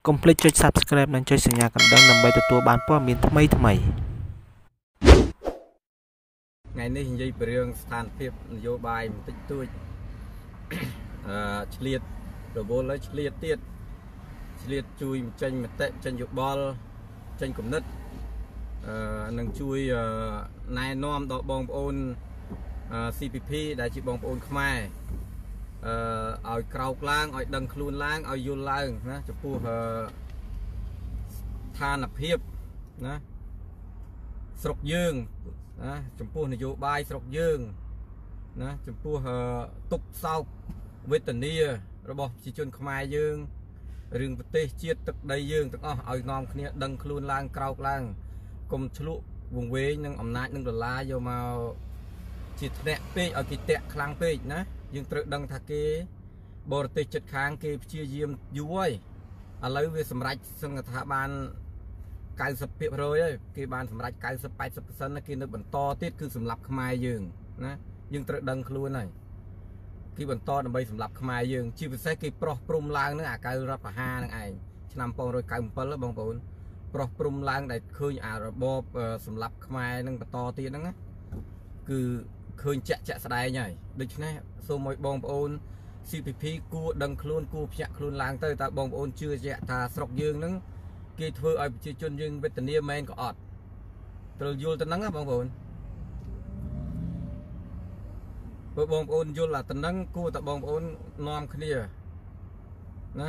កុំភ្លេចចុច Subscribe និងចុចសញ្ញាកណ្ដឹងដើម្បីទទួលបានព័ត៌មានថ្មីៗថ្ងៃនេះនិយាយពីរឿងស្ថានភាពនយោបាយបន្តិចតួចឆ្លៀតរវល់ហើយឆ្លៀតទៀតឆ្លៀតជួយចេញមតិចេញយោបល់ចេញគំនិតនឹងជួយណែនាំដល់បងប្អូន CPP ដែលជាបងប្អូនខ្មែរឲ្យក្រោកឡើងឲ្យដឹងខ្លួនឡើងឲ្យយល់ឡើងណាចំពោះស្ថានភាពណាស្រុកយើងណាចំពោះនយោបាយស្រុកយើងណាចំពោះទុកសោកវេទនារបស់ប្រជាជនខ្មែរយើងរឿងប្រទេសជាតិទឹកដីយើងទាំងអស់ឲ្យនាំគ្នាដឹងខ្លួនឡើងក្រោកឡើងកុំឆ្លក់វង្វេងនឹងអំណាចនឹងដុល្លារយកមកជាធ្នាក់ពេកឲ្យគេតាក់ខ្លាំងពេកណាយើងត្រូវដឹងថាគេបរទេសចិត្តខាងគេព្យាយាមយូរហើយឥឡូវវាសម្រេចសង្ឃថាបាន 90% ហើយគេបានសម្រេច 90-80% គេនៅបន្តទៀតគឺសម្រាប់ខ្មែរយើងណាយើងត្រូវដឹងខ្លួនហើយគេបន្តដើម្បីសម្រាប់ខ្មែរយើងជាពិសេសគេប្រោះព្រំឡើងនឹងអាកៅរដ្ឋប្រហារនឹងឯងឆ្នាំ1997បងប្អូនប្រោះព្រំឡើងដែលឃើញអារបបសម្រាប់ខ្មែរនឹងបន្តទៀតហ្នឹងណាគឺឃើញជាក់ស្ដែងហើយដូច្នេះសូមឲ្យបងប្អូន CPP គួរដឹងខ្លួនគួរភ្ញាក់ខ្លួនឡើងទៅតើបងប្អូនជឿជាក់ថាស្រុកយើងហ្នឹងគេធ្វើឲ្យប្រជាជនយើងវេទនាមែនក៏អត់ត្រូវយល់ទៅហ្នឹងណាបងប្អូនបើបងប្អូនយល់តែហ្នឹងគួរតែបងប្អូននាំគ្នាណា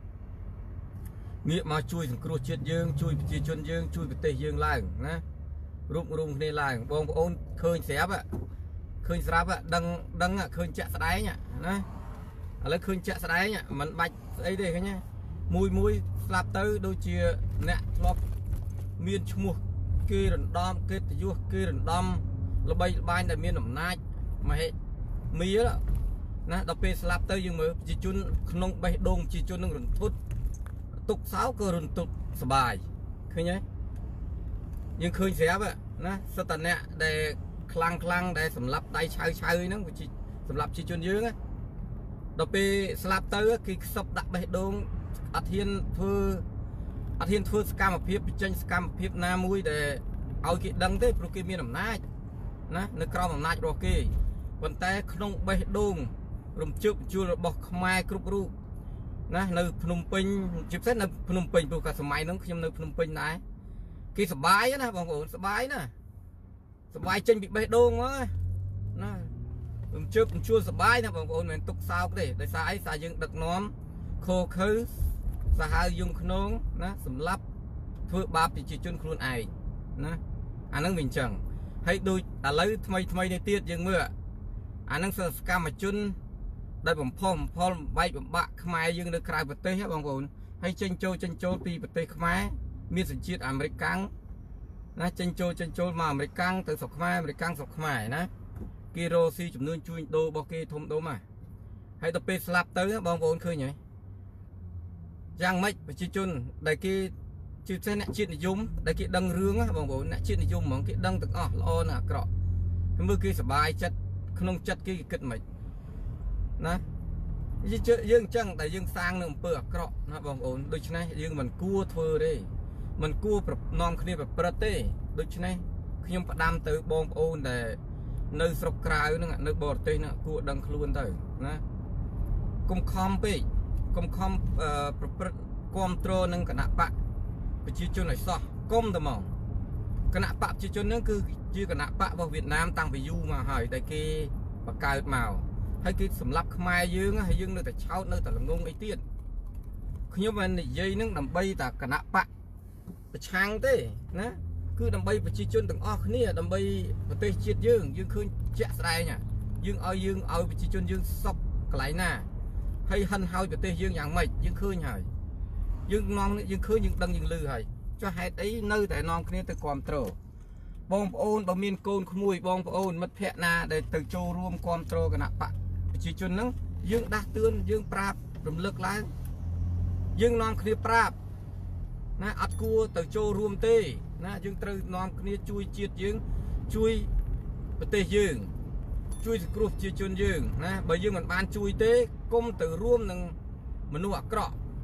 ងាកមកជួយសង្គ្រោះជាតិយើងជួយប្រជាជនយើងជួយប្រទេសយើងឡើងណារួមគ្នាឡើងបងប្អូនឃើញស្រាប់ឃើញស្រាប់ដឹងឃើញជាក់ស្ដែងណាឥឡូវឃើញជាក់ស្ដែងមិនបាច់ស្អីទេឃើញមួយស្លាប់ទៅដូចជាអ្នកធ្លាប់មានឈ្មោះគេរំដំកិត្តិយសគេរំដំល្បីល្បាញដែលមានអំណាចមហិមាណាដល់ពេលស្លាប់ទៅយើងមើលប្រជាជនក្នុងបេះដូងប្រជាជននឹងរន្ធត់ទុកសោក៏រន្ធត់សបាយឃើញទេយើងឃើញស្រាប់ណាសិតតអ្នកដែលខ្លាំងដែលសម្លាប់ដៃឆៅហ្នឹងសម្រាប់ប្រជាជនយើងដល់ពេលស្លាប់ទៅគេខ្សឹបដាក់បេះដូងអត់ហ៊ានធ្វើសកម្មភាពបញ្ចេញសកម្មភាពណាមួយដែលឲ្យគេដឹងទេព្រោះគេមានអំណាចណានៅក្រោមអំណាចរបស់គេប៉ុន្តែក្នុងបេះដូងរំជើបជួលរបស់ខ្មែរគ្រប់រូបណានៅភ្នំពេញជាពិសេសនៅភ្នំពេញព្រោះកាលសម័យហ្នឹងខ្ញុំនៅភ្នំពេញដែរគេសប្បាយណាបងប្អូនសប្បាយណាសប្បាយចេញពីបេះដូងមកណារំជើបជួលសប្បាយណាបងប្អូនមិនទុកសោកទេដោយសារអីសារយើងដឹកនាំខូខើសាហាវយងខ្នងណាសម្រាប់ធ្វើបាបប្រជាជនខ្លួនឯងណាអាហ្នឹងវាអញ្ចឹងហើយដូចឥឡូវថ្មីនេះទៀតយើងមើលអាហ្នឹងសកម្មជនដែលបំផុសបំផុលបែកបំបាក់ខ្មែរយើងនៅក្រៅប្រទេសបងប្អូនហើយចេញចូលពីប្រទេសខ្មែរមានសញ្ជាតិអាមេរិកកាំងណាចេញចូលមកអាមេរិកកាំងទៅស្រុកខ្មែរអាមេរិកកាំងស្រុកខ្មែរណាគេរកស៊ីចំនួនជួញដូររបស់គេធំដុំហើយដល់ពេលស្លាប់ទៅបងប្អូនឃើញហើយយ៉ាងម៉េចប្រជាជនដែលគេជាពិសេសអ្នកជាតិនិយមដែលគេដឹងរឿងបងប្អូនអ្នកជាតិនិយមហ្មងគេដឹងទាំងអស់ល្អណាស់អាក្រក់ហើយមើលគេសប្បាយចិត្តក្នុងចិត្តគេគិតមិនណាយើងអញ្ចឹងដែលយើងសាងនៅអំពើអាក្រក់ណាបងប្អូនដូច្នេះយើងមិនគួរធ្វើទេមិនគួរនាំគ្នាប្រព្រឹត្តទេដូច្នេះខ្ញុំផ្ដាំទៅបងប្អូនដែលនៅស្រុកក្រៅហ្នឹងនៅបរទេសហ្នឹងគួរដឹងខ្លួនទៅណាកុំខំពេកកុំខំប្រព្រឹត្តគ្រប់គ្រងនឹងគណៈបកប្រជាជនឲ្យសោះគុំតែហ្មងគណៈបកប្រជាជនហ្នឹងគឺជាគណៈបករបស់វៀតណាមតាំងពីយូរមកហើយដែលគេបង្កើតមកហើយគេសម្លាប់ខ្មែរយើងហើយយើងនៅតែឆោតនៅតែល្ងងអីទៀតខ្ញុំមិននិយាយនឹងដើម្បីតែគណៈបកប្រឆាំងទេណាគឺដើម្បីប្រជាជនទាំងអស់គ្នាដើម្បីប្រទេសជាតិយើងឃើញជាក់ស្ដែងយើងឲ្យប្រជាជនយើងសុខកន្លែងណាហើយហិនហើយប្រទេសយើងយ៉ាងម៉េចយើងឃើញហើយយើងឃើញយើងដឹងយើងឮហើយចុះហេតុអីនៅតែនាំគ្នាទៅគ្រប់គ្រងបងប្អូនបើមានកូនក្មួយបងប្អូនមិត្តភ័ក្ដិណាដែលទៅចូលរួមគ្រប់គ្រងគណៈបកប្រជាជនហ្នឹងយើងដាស់តឿនយើងប្រាប់រំលឹកឡើងយើងនាំគ្នាប្រាប់ណាអត់គួរទៅចូលរួមទេណាយើងត្រូវនាំគ្នាជួយជាតិយើងជួយប្រទេសយើងជួយសង្គ្រោះប្រជាជនយើងណាបើយើងមិនបានជួយទេគុំទៅរួមនឹងមនុស្សអាក្រក់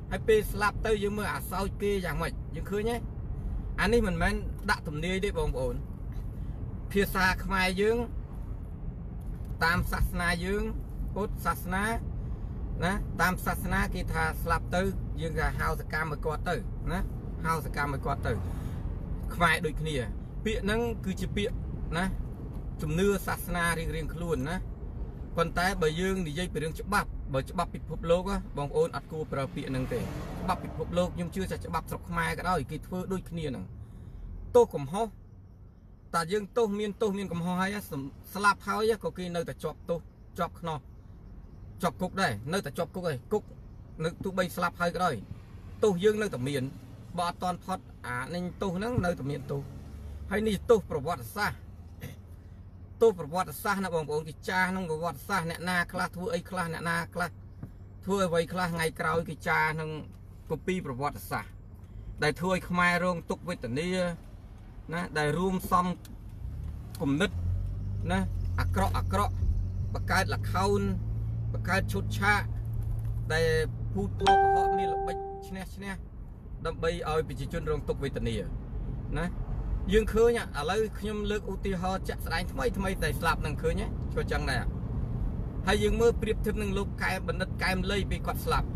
ให้ไปสลับเตยยังเมื่ออาเซาเกอย่างไรยังคือไงอันนี้มันมันดักตุ่มนี้ได้บองโอนเพียซาขมายยังตามศาสนายังพุทธศาสนานะตามศาสนากีทาสลับเตยยังกับฮาวสกรรมมากอดเตยนะฮาวสกรรมมากอดเตยขมายโดยขี้เปียนั่งคือจะเปียนะจุ่มเนื้อศาสนาเรียงขลุ่นนะคนแต่ใบยืงนี่ยัยเป็นเรื่องฉบับใบฉบับปิดพบโลกอะบางโอนอัดกูประเปียนั่งเตะฉบับปิดพบโลกยังเชื่อจะฉบับสกขมายก็ได้กี่ทั่วด้วยขี้นั่งโตกมห่อแต่ยังโตเมียนกมห่อให้สลับเขาเนี่ยก็กี่เนื้อแต่จอบโตจอบขนอจอบกุกได้เนื้อแต่จอบกุกเลยกุกนึกตัวใบสลับให้ก็ได้โตยังเนื้อแต่เมียนบอตอนพอดนี่โตนั่งเนื้อแต่เมียนโตให้นี่โตประวัติศาสตร์ตัวประวัติศาสตร์นะบางคนกิจานั่งประวัติศาสตร์เนี่ยนาคลาทั่วไอ้คลาเนี่ยนาคลาทั่วไว้คลาไงกล่าวกิจานั่งกุปีประวัติศาสตร์ได้ทั่วขมายโรงตุกเวทนีนะได้รวมซ้ำกลุ่มนึดนะอักเราะประกาศหลักเขาประกาศชุดชาได้พูดตัวเขานี่หลักใบชนะดำใบเอาไปจิจุนโรงตุกเวทนีนะยังเคยเนี่ยอะไรขยมเลือกอุติหอจะแสดงทำไมแต่สลับนั่งเคยเนี่ยช่วยจังเลยให้ยังเมื่อเปรียบเทียบหนึ่งลูกไก่บรรดาไก่มันเลยไปกดสลับ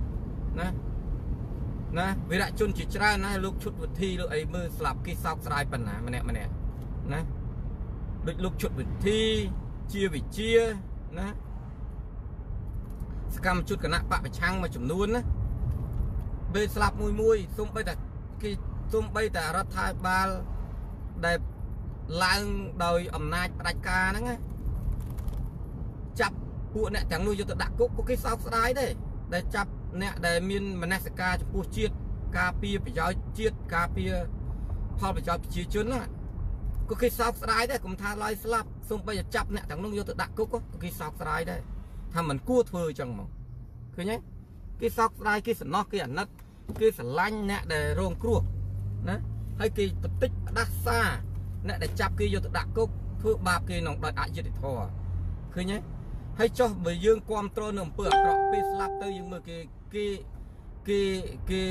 นะเวลาจนจิตใจนะลูกชุดวิธีลูกไอ้มือสลับกี่ซอกสลายปัญหามันเนี่ยนะลูกชุดวิธีเชียวิเชียนะสกรรมชุดคณะปะไปช่างมาจุ่มนูนนะเบสลับมวยซุ่มไปแต่รัฐบาลได้ล้างโดยอำนาจราชการนั่นไงจับพวกเนี่ยจังนู้ยจะดักกุ๊กก็คิดสาวสลายได้จับเนี่ยได้มีมันนักสกาจะพูดเชียดกาเปียไปย้อยเชียดกาเปียพอไปย้อยไปเชียดจนน่ะก็คิดสาวสลายได้กลุ่มทาลายสลับส่งไปจะจับเนี่ยจังนู้ยจะดักกุ๊กก็คิดสาวสลายได้ทำเหมือนกู้เธอจังมั้งคือไงคิดสาวสลายคิดสนอคิดอันนั้นคิดสลังเนี่ยได้โรงครัวนะให้กีตติกดักซาเนี่ยได้จับกีโยตดักกุ๊กเพื่อบาปกีน้องได้อายุติทอคือไงให้เจ้าไปยืงความโตรนมเปลือกเกาะไปสลับเตยยืงมือกี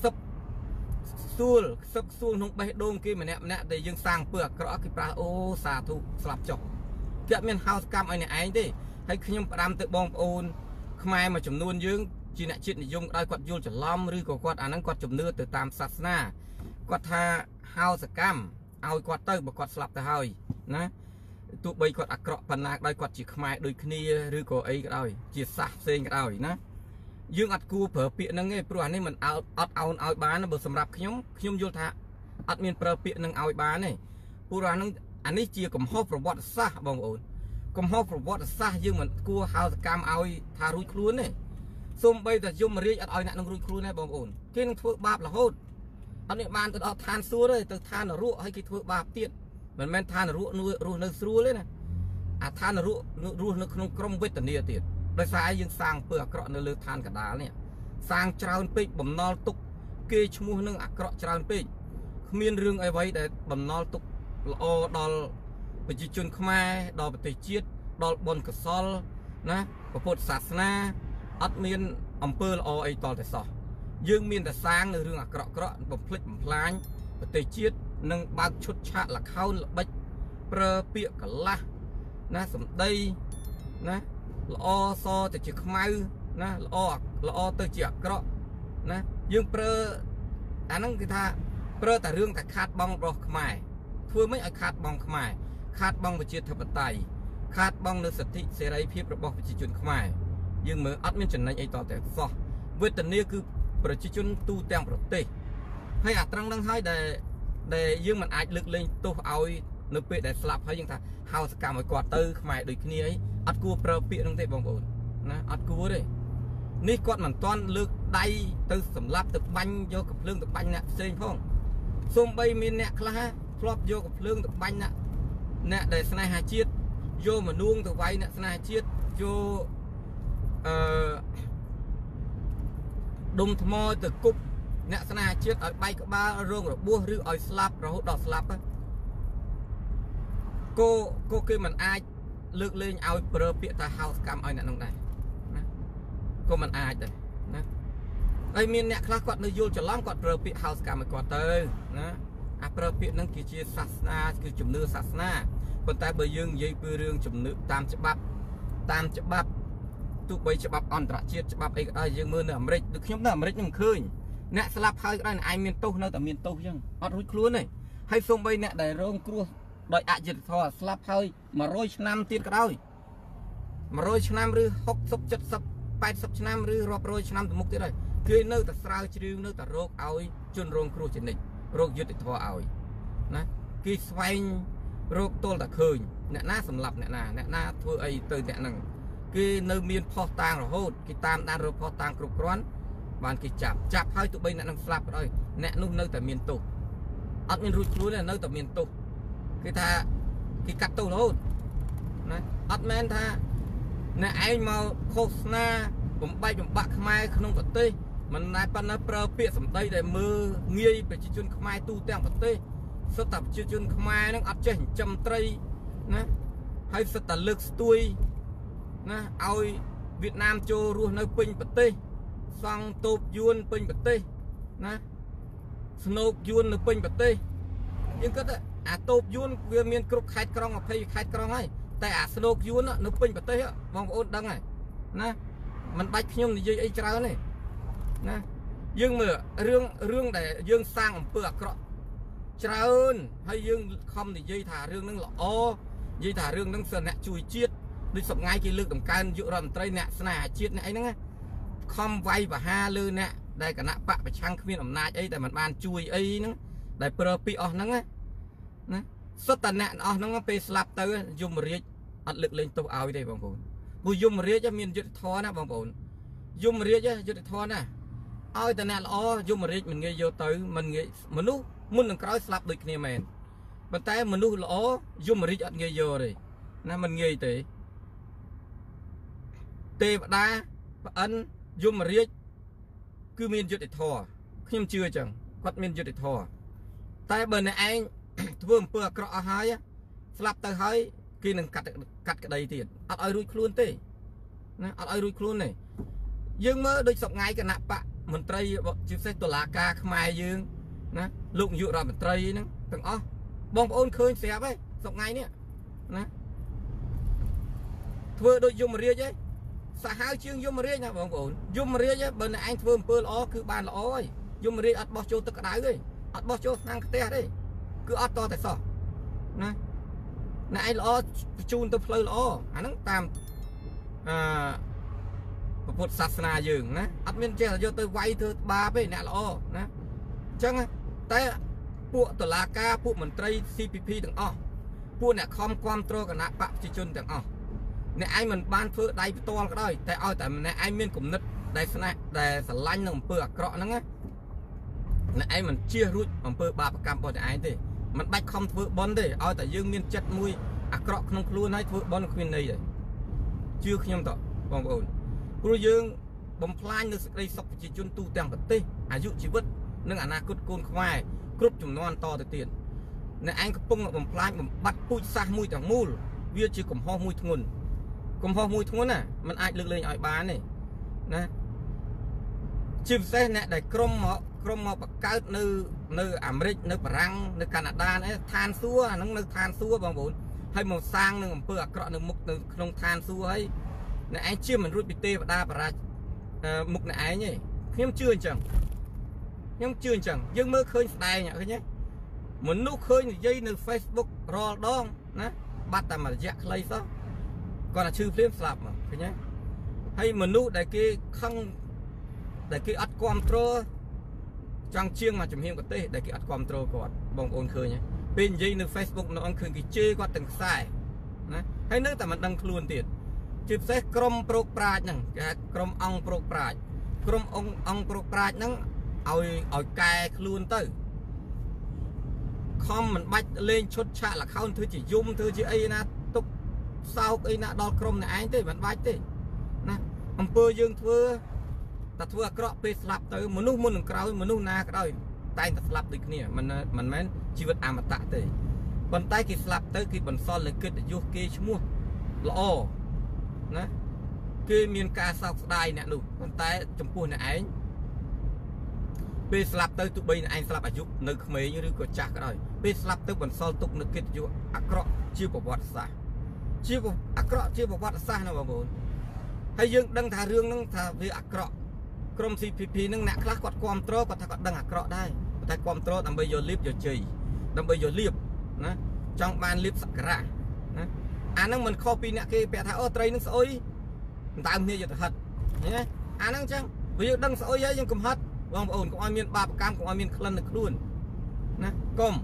ซับซูลหงไปโดงกีมันเนี่ยได้ยืงสร้างเปลือกเกาะกีปลาโอสาธุสลับจบเกี่ยเป็นเฮาส์กรรมไอ้เนี่ยไอ้ดิให้ขยมประดามตึกบองโอนขมายมาจำนวนยืงจีน่ะจิตนิยมได้กดยูจะล้อมหรือกดอันนั้นกดจำเนื้อตึกตามศาสนากดท่าเฮาส์กรรมเอากดเตยบอกกดสลับแต่เฮานะตัวใบกดอักเกาะปนักได้กดจีขมายโดยคณีหรือก็ไอ้ก็ได้จีสะเซงก็ได้นะยืงอัดกูเผลอเปียนั่งไงปลัวนี่มันเอาบ้านนะบทสำหรับขยมโยธาอัดมีนเผลอเปียนั่งเอาบ้านนี่ปลัวนั่งอันนี้จีกับห่อประวัติศาสตร์บางโอนกับห่อประวัติศาสตร์ยืงมันกูเฮาสกรรมเอาทารุยครูนี่ส้มใบแต่ยมมาเรียกอัดเอาเนี่ยนั่งรุยครูนี่บางโอนที่นั่งทั่วบาปละโหดอันนี้มันตัวเอาทานซัวเลยตัวทานรู้ให้กี่ทั่วบาปเตี้ยมันแม่นทานรู้นึกรู้เลยนะทานรู้นึกขนมกลมเวทเนียติดโดยสายยังสร้างเปลือกเกาะในเลือทานกระดาษเนี่ยสร้างจราปิกบ่มนอลตุกเกชมูนึงอักเกาะจราปิกมีเรื่องไอ้ไว้แต่บ่มนอลตุกโอดอลปฏิจุนขมายดอลปฏิจิตดอลบนกระซอลนะพระพุทธศาสนาอัดมีนอำเภอโอไอตอลแต่สอยังมีแต่สร้างในเรื่องอักเกาะบ่มพลิกบ่มพลายปฏิจิตนึงบางชุดชาหลักเข้าบัดเปรเปียกละนะสมได้นะละอซอแต่จีขมายนะละอเตอจีอักเกาะนะยังเปรอันนั้นคือท่าเปรแต่เรื่องแต่ขาดบังรอขมายเพื่อไม่เอาขาดบังขมายขาดบังประจิตธรรมไตขาดบังในสติเสรีภาพระบบประชาชนขมายยังเหมือนอัดไม่จนในไอต่อแต่ซอเวทนี้คือประชาชนตู้แตงประเทศให้อัตรังดังให้ได้ยังมันอาจลึกเลยตัวเอานึกไปได้สลับให้ยังท่าเฮาสกรรมไอ้กอดเตอร์ขมายโดยนี้อัดกูเปรเปียนั่งเตะบองโอนนะอัดกูเลยนี่กอดมันตอนเลือกได้ตึกสำรับตึกบังโยกับเรื่องตึกบังเนี่ยเซ็งพ่องส้มใบมีเนี่ยคลาครอบโยกับเรื่องตึกบังเนี่ยได้สนายหาเชียดโยมานุ่งตึกไว้เนี่ยสนายเชียดโยดมทมอตึกกุ๊บเนี่ยสนายเชียดเอาใบกับบ้าเรื่องหรือบัวหรือเอาสลับเราดอกสลับก็คือมันอายเลือกเล่นเอาเปรเปียตาเฮาส์กรรมเอาเนี่ยน้องได้นะก็มันอายเลยนะហើយមានអ្នកខ្លះគាត់នៅយល់ច្រឡំគាត់ប្រើពាក្យ house កម្មគាត់ទៅណាអាប្រើពាក្យហ្នឹងគឺជាសាសនាគឺជំនឿសាសនាប៉ុន្តែបើយើងនិយាយពីរឿងជំនឿតាមច្បាប់ទោះបីច្បាប់អន្តរជាតិច្បាប់អីក៏ដោយយើងមើលនៅអាមេរិកដូចខ្ញុំនៅអាមេរិកខ្ញុំឃើញអ្នកស្លាប់ហើយក៏ដោយឯងមានទោសនៅតែមានទោសអញ្ចឹងអត់រួចខ្លួនទេហើយសូម្បីអ្នកដែលរងគ្រោះដោយអយុត្តិធម៌ស្លាប់ហើយ100ឆ្នាំទៀតក៏ដោយ100ឆ្នាំឬ60 70 80ឆ្នាំឬរាប់រយឆ្នាំទៅមុខទៀតហើយគេនៅតែស្រាវជ្រាវនៅតែរកឲ្យជនរងគ្រោះជានិច្ចរកយុត្តិធម៌ឲ្យណាគេស្វែងរកទល់តែឃើញអ្នកណាសម្លាប់អ្នកណាធ្វើអីទៅអ្នកហ្នឹងគេនៅមានផុសតាងរហូតគេតាមដានរកផុសតាងគ្រប់គ្រាន់បានគេចាប់ហើយទោះបីអ្នកនឹងស្លាប់ក៏ដោយអ្នកនោះនៅតែមានទោសអត់មានរួចខ្លួនទេនៅតែមានទោសគេថាគេកាត់ទោសរហូតណាអត់មែនថាអ្នកឯងមកឃោសនាបំបាក់ខ្មែរក្នុងប្រទេសមិនតែប៉ុណ្ណឹងប្រើពាក្យសម្ដីដែលមើលងាយប្រជាជនខ្មែរទូទាំងប្រទេសសុទ្ធតែប្រជាជនខ្មែរនឹងអត់ចេះចិញ្ចឹមត្រីណាហើយសុទ្ធតែលើកស្ទួយណាឲ្យវៀតណាមចូលរស់នៅពេញប្រទេសសង់តូបយួនពេញប្រទេសណាស្នូកយួននៅពេញប្រទេសយើងគិតថាអាតូបយួនវាមានគ្រប់ខេត្តក្រុង20ខេត្តក្រុងហើយតែអាស្នូកយួននៅពេញប្រទេសបងប្អូនដឹងហើយណាមិនបាច់ខ្ញុំនិយាយអីច្រើនទេណាយើងមើលរឿងដែលយើងសាងអំពើអាក្រក់ច្រើនហើយយើងខំនិយាយថារឿងហ្នឹងល្អនិយាយថារឿងហ្នឹងសិនអ្នកជួយជាតិដូចសប្ងៃគេលើកតម្កើងយុរដ្ឋមន្ត្រីអ្នកស្នេហាជាតិអ្នកអីហ្នឹងខំវាយបហាលើអ្នកដែលគណៈបកប្រឆាំងគ្មានអំណាចអីតែមិនបានជួយអីហ្នឹងដែលប្រើពាក្យអស់ហ្នឹងណាសុទ្ធតែអ្នកអស់ហ្នឹងពេលស្លាប់ទៅយមរាជអត់លើកលែងទោសឲ្យទេបងប្អូនព្រោះយមរាជមានយុត្តិធម៌ណាបងប្អូនយមរាជយុត្តិធម៌ណាឲ្យតែអ្នកល្អយមរាជមិនងាយយកទៅមិនងាយមនុស្សមុននឹងក្រោយស្លាប់ដូចគ្នាមែនប៉ុន្តែមនុស្សល្អយមរាជអត់ងាយយកទេណាមិនងាយទេទេវតាប្អិនយមរាជគឺមានយុត្តិធម៌ខ្ញុំជឿអញ្ចឹងគាត់មានយុត្តិធម៌តែបើអ្នកឯងធ្វើអំពើអាក្រក់អស់ហើយស្លាប់ទៅហើយគេនឹងកាត់ក្តីទៀតអត់ឲ្យរួចខ្លួនទេណាអត់ឲ្យរួចខ្លួនទេយើងមើលដូចសប្ងៃគណៈបកមន្ត្រីជាពិសេសតុលាការខ្មែរយើងណាលោកនាយករដ្ឋមន្ត្រីហ្នឹងទាំងអស់បងប្អូនឃើញស្រាប់ហើយសប្ងៃនេះណាធ្វើដូចយមរាជឯងសាហាវជាងយមរាជណាបងប្អូនយមរាជបើអ្នកឯងធ្វើអំពើល្អគឺបានល្អហើយយមរាជអត់បោះចូលទឹកក្តៅទេអត់បោះចូលឆ្នាំងខ្ទះទេគឺអត់តតែសោះណាអ្នកឯងល្អបញ្ជូនទៅផ្លូវល្អអាហ្នឹងតាមពុទ្ធសាសនាយើងណាអត់មានចេះយកទៅវាយធ្វើបាបទេអ្នកល្អណាអញ្ចឹងតែពួកតុលាការពួកមន្ត្រី CPP ទាំងអស់ពួកអ្នកខំគាំទ្រគណៈបកប្រជាជនទាំងអស់អ្នកឯងមិនបានធ្វើដៃផ្ទាល់ក៏ដោយតែឲ្យតែអ្នកឯងមានគំនិតដែលស្នេហ៍ដែលស្រឡាញ់នឹងអំពើអាក្រក់ហ្នឹងណាអ្នកឯងមិនជៀសរួចអំពើបាបកម្មរបស់អ្នកឯងទេមិនបាច់ខំធ្វើបន់ទេឲ្យតែយើងមានចិត្តមួយអាក្រក់ក្នុងខ្លួនហើយធ្វើបន់គ្មានន័យទេជឿខ្ញុំតបងប្អូនព្រោះយើងបំផ្លាញនៅសេចក្តីសុខប្រជាជនទូទាំងប្រទេសអាយុជីវិតនិងអនាគតកូនខ្មែរគ្រប់ចំនួនតទៅទៀតអ្នកឯងកំពុងបំផ្លាញបំបត្តិពូជសាសន៍មួយទាំងមូលវាជាកំហុសមួយធ្ងន់ណាมันអាចលើកលែងឲ្យបានទេណាជាពិសេសអ្នកដែលក្រុមមកបង្កើតនៅអាមេរិកនៅបារាំងនៅកាណាដានេះឋានសួគ៌អាហ្នឹងនៅឋានសួគ៌បងប្អូនហើយមកសាងនឹងអំពើអាក្រក់នៅមុខនៅក្នុងឋានសួគ៌ហើយអ្នកឯងជាមិនរួចពីទេវតាបរាជមុខអ្នកឯងទេខ្ញុំជឿអញ្ចឹងយើងមើលឃើញស្ដែងឃើញទេមនុស្សឃើញនិយាយនៅ Facebook រាល់ដងណាបាត់តែមួយរយៈខ្លីសោះគាត់តែឈឺភ្លាមស្លាប់មកឃើញទេហើយមនុស្សដែលគេខឹងដែលគេអត់គ្រប់គ្រងចង់ជាងមកជំនាញប្រទេសដែលគេអត់គ្រប់គ្រងគាត់បងប្អូនឃើញទេពេលនិយាយនៅ Facebook នៅអង្គឃើញគេជេរគាត់ទាំងខ្សែណាហើយនៅតែមិនដឹងខ្លួនទៀតជាពិសេសក្រុមប្រុកប្រាជ្ញហ្នឹងគេហៅក្រុមអង្គប្រុកប្រាជ្ញអង្គប្រុកប្រាជ្ញហ្នឹងឲ្យកែខ្លួនទៅខំមិនបាច់លេងឈុតឆាកល្ខោនធ្វើជាយំធ្វើជាអីណាទុកសោកអីណាដល់ក្រុមអ្នកឯងទេមិនបាច់ទេណាអំពើយើងធ្វើតែធ្វើអាក្រក់ពេលស្លាប់ទៅមនុស្សមុននឹងក្រោយមនុស្សណាក៏ដោយតែងតែស្លាប់ដូចគ្នាមិនមែនជីវិតអមតៈទេប៉ុន្តែគេស្លាប់ទៅគេបន្សល់លើកិត្តិយសគេឈ្មោះល្អណាគេមានការសោកស្ដាយអ្នកនោះប៉ុន្តែចំពោះអ្នកឯងពេលស្លាប់ទៅទោះបីឯងស្លាប់អាយុនៅក្មេងឬក៏ចាស់ក៏ដោយពេលស្លាប់ទៅបន្សល់ទុកនូវកិត្តិយសអាក្រក់ជាប្រវត្តិសាស្ត្រជាអាក្រក់ជាប្រវត្តិសាស្ត្រណាបងប្អូនហើយយើងដឹងថារឿងហ្នឹងថាវាអាក្រក់ក្រុម CPP ហ្នឹងអ្នកខ្លះគាត់គ្រប់គ្រងគាត់ថាគាត់ដឹងអាក្រក់ដែរតែគ្រប់គ្រងដើម្បីយកលៀបយកជ័យដើម្បីយកលៀបណាចង់បានលៀបសក្ការៈណាអាហ្នឹងមិនខុសពីអ្នកគេពាក់ថាអូត្រីនឹងស្អុយតាមគ្នាយកទៅហិតណាអាហ្នឹងចឹងវាយើងដឹងស្អុយហើយយើងកំហិតបងប្អូនកុំឲ្យមានបាបកម្មកុំឲ្យមានក្លិននៅខ្លួនណាកុំ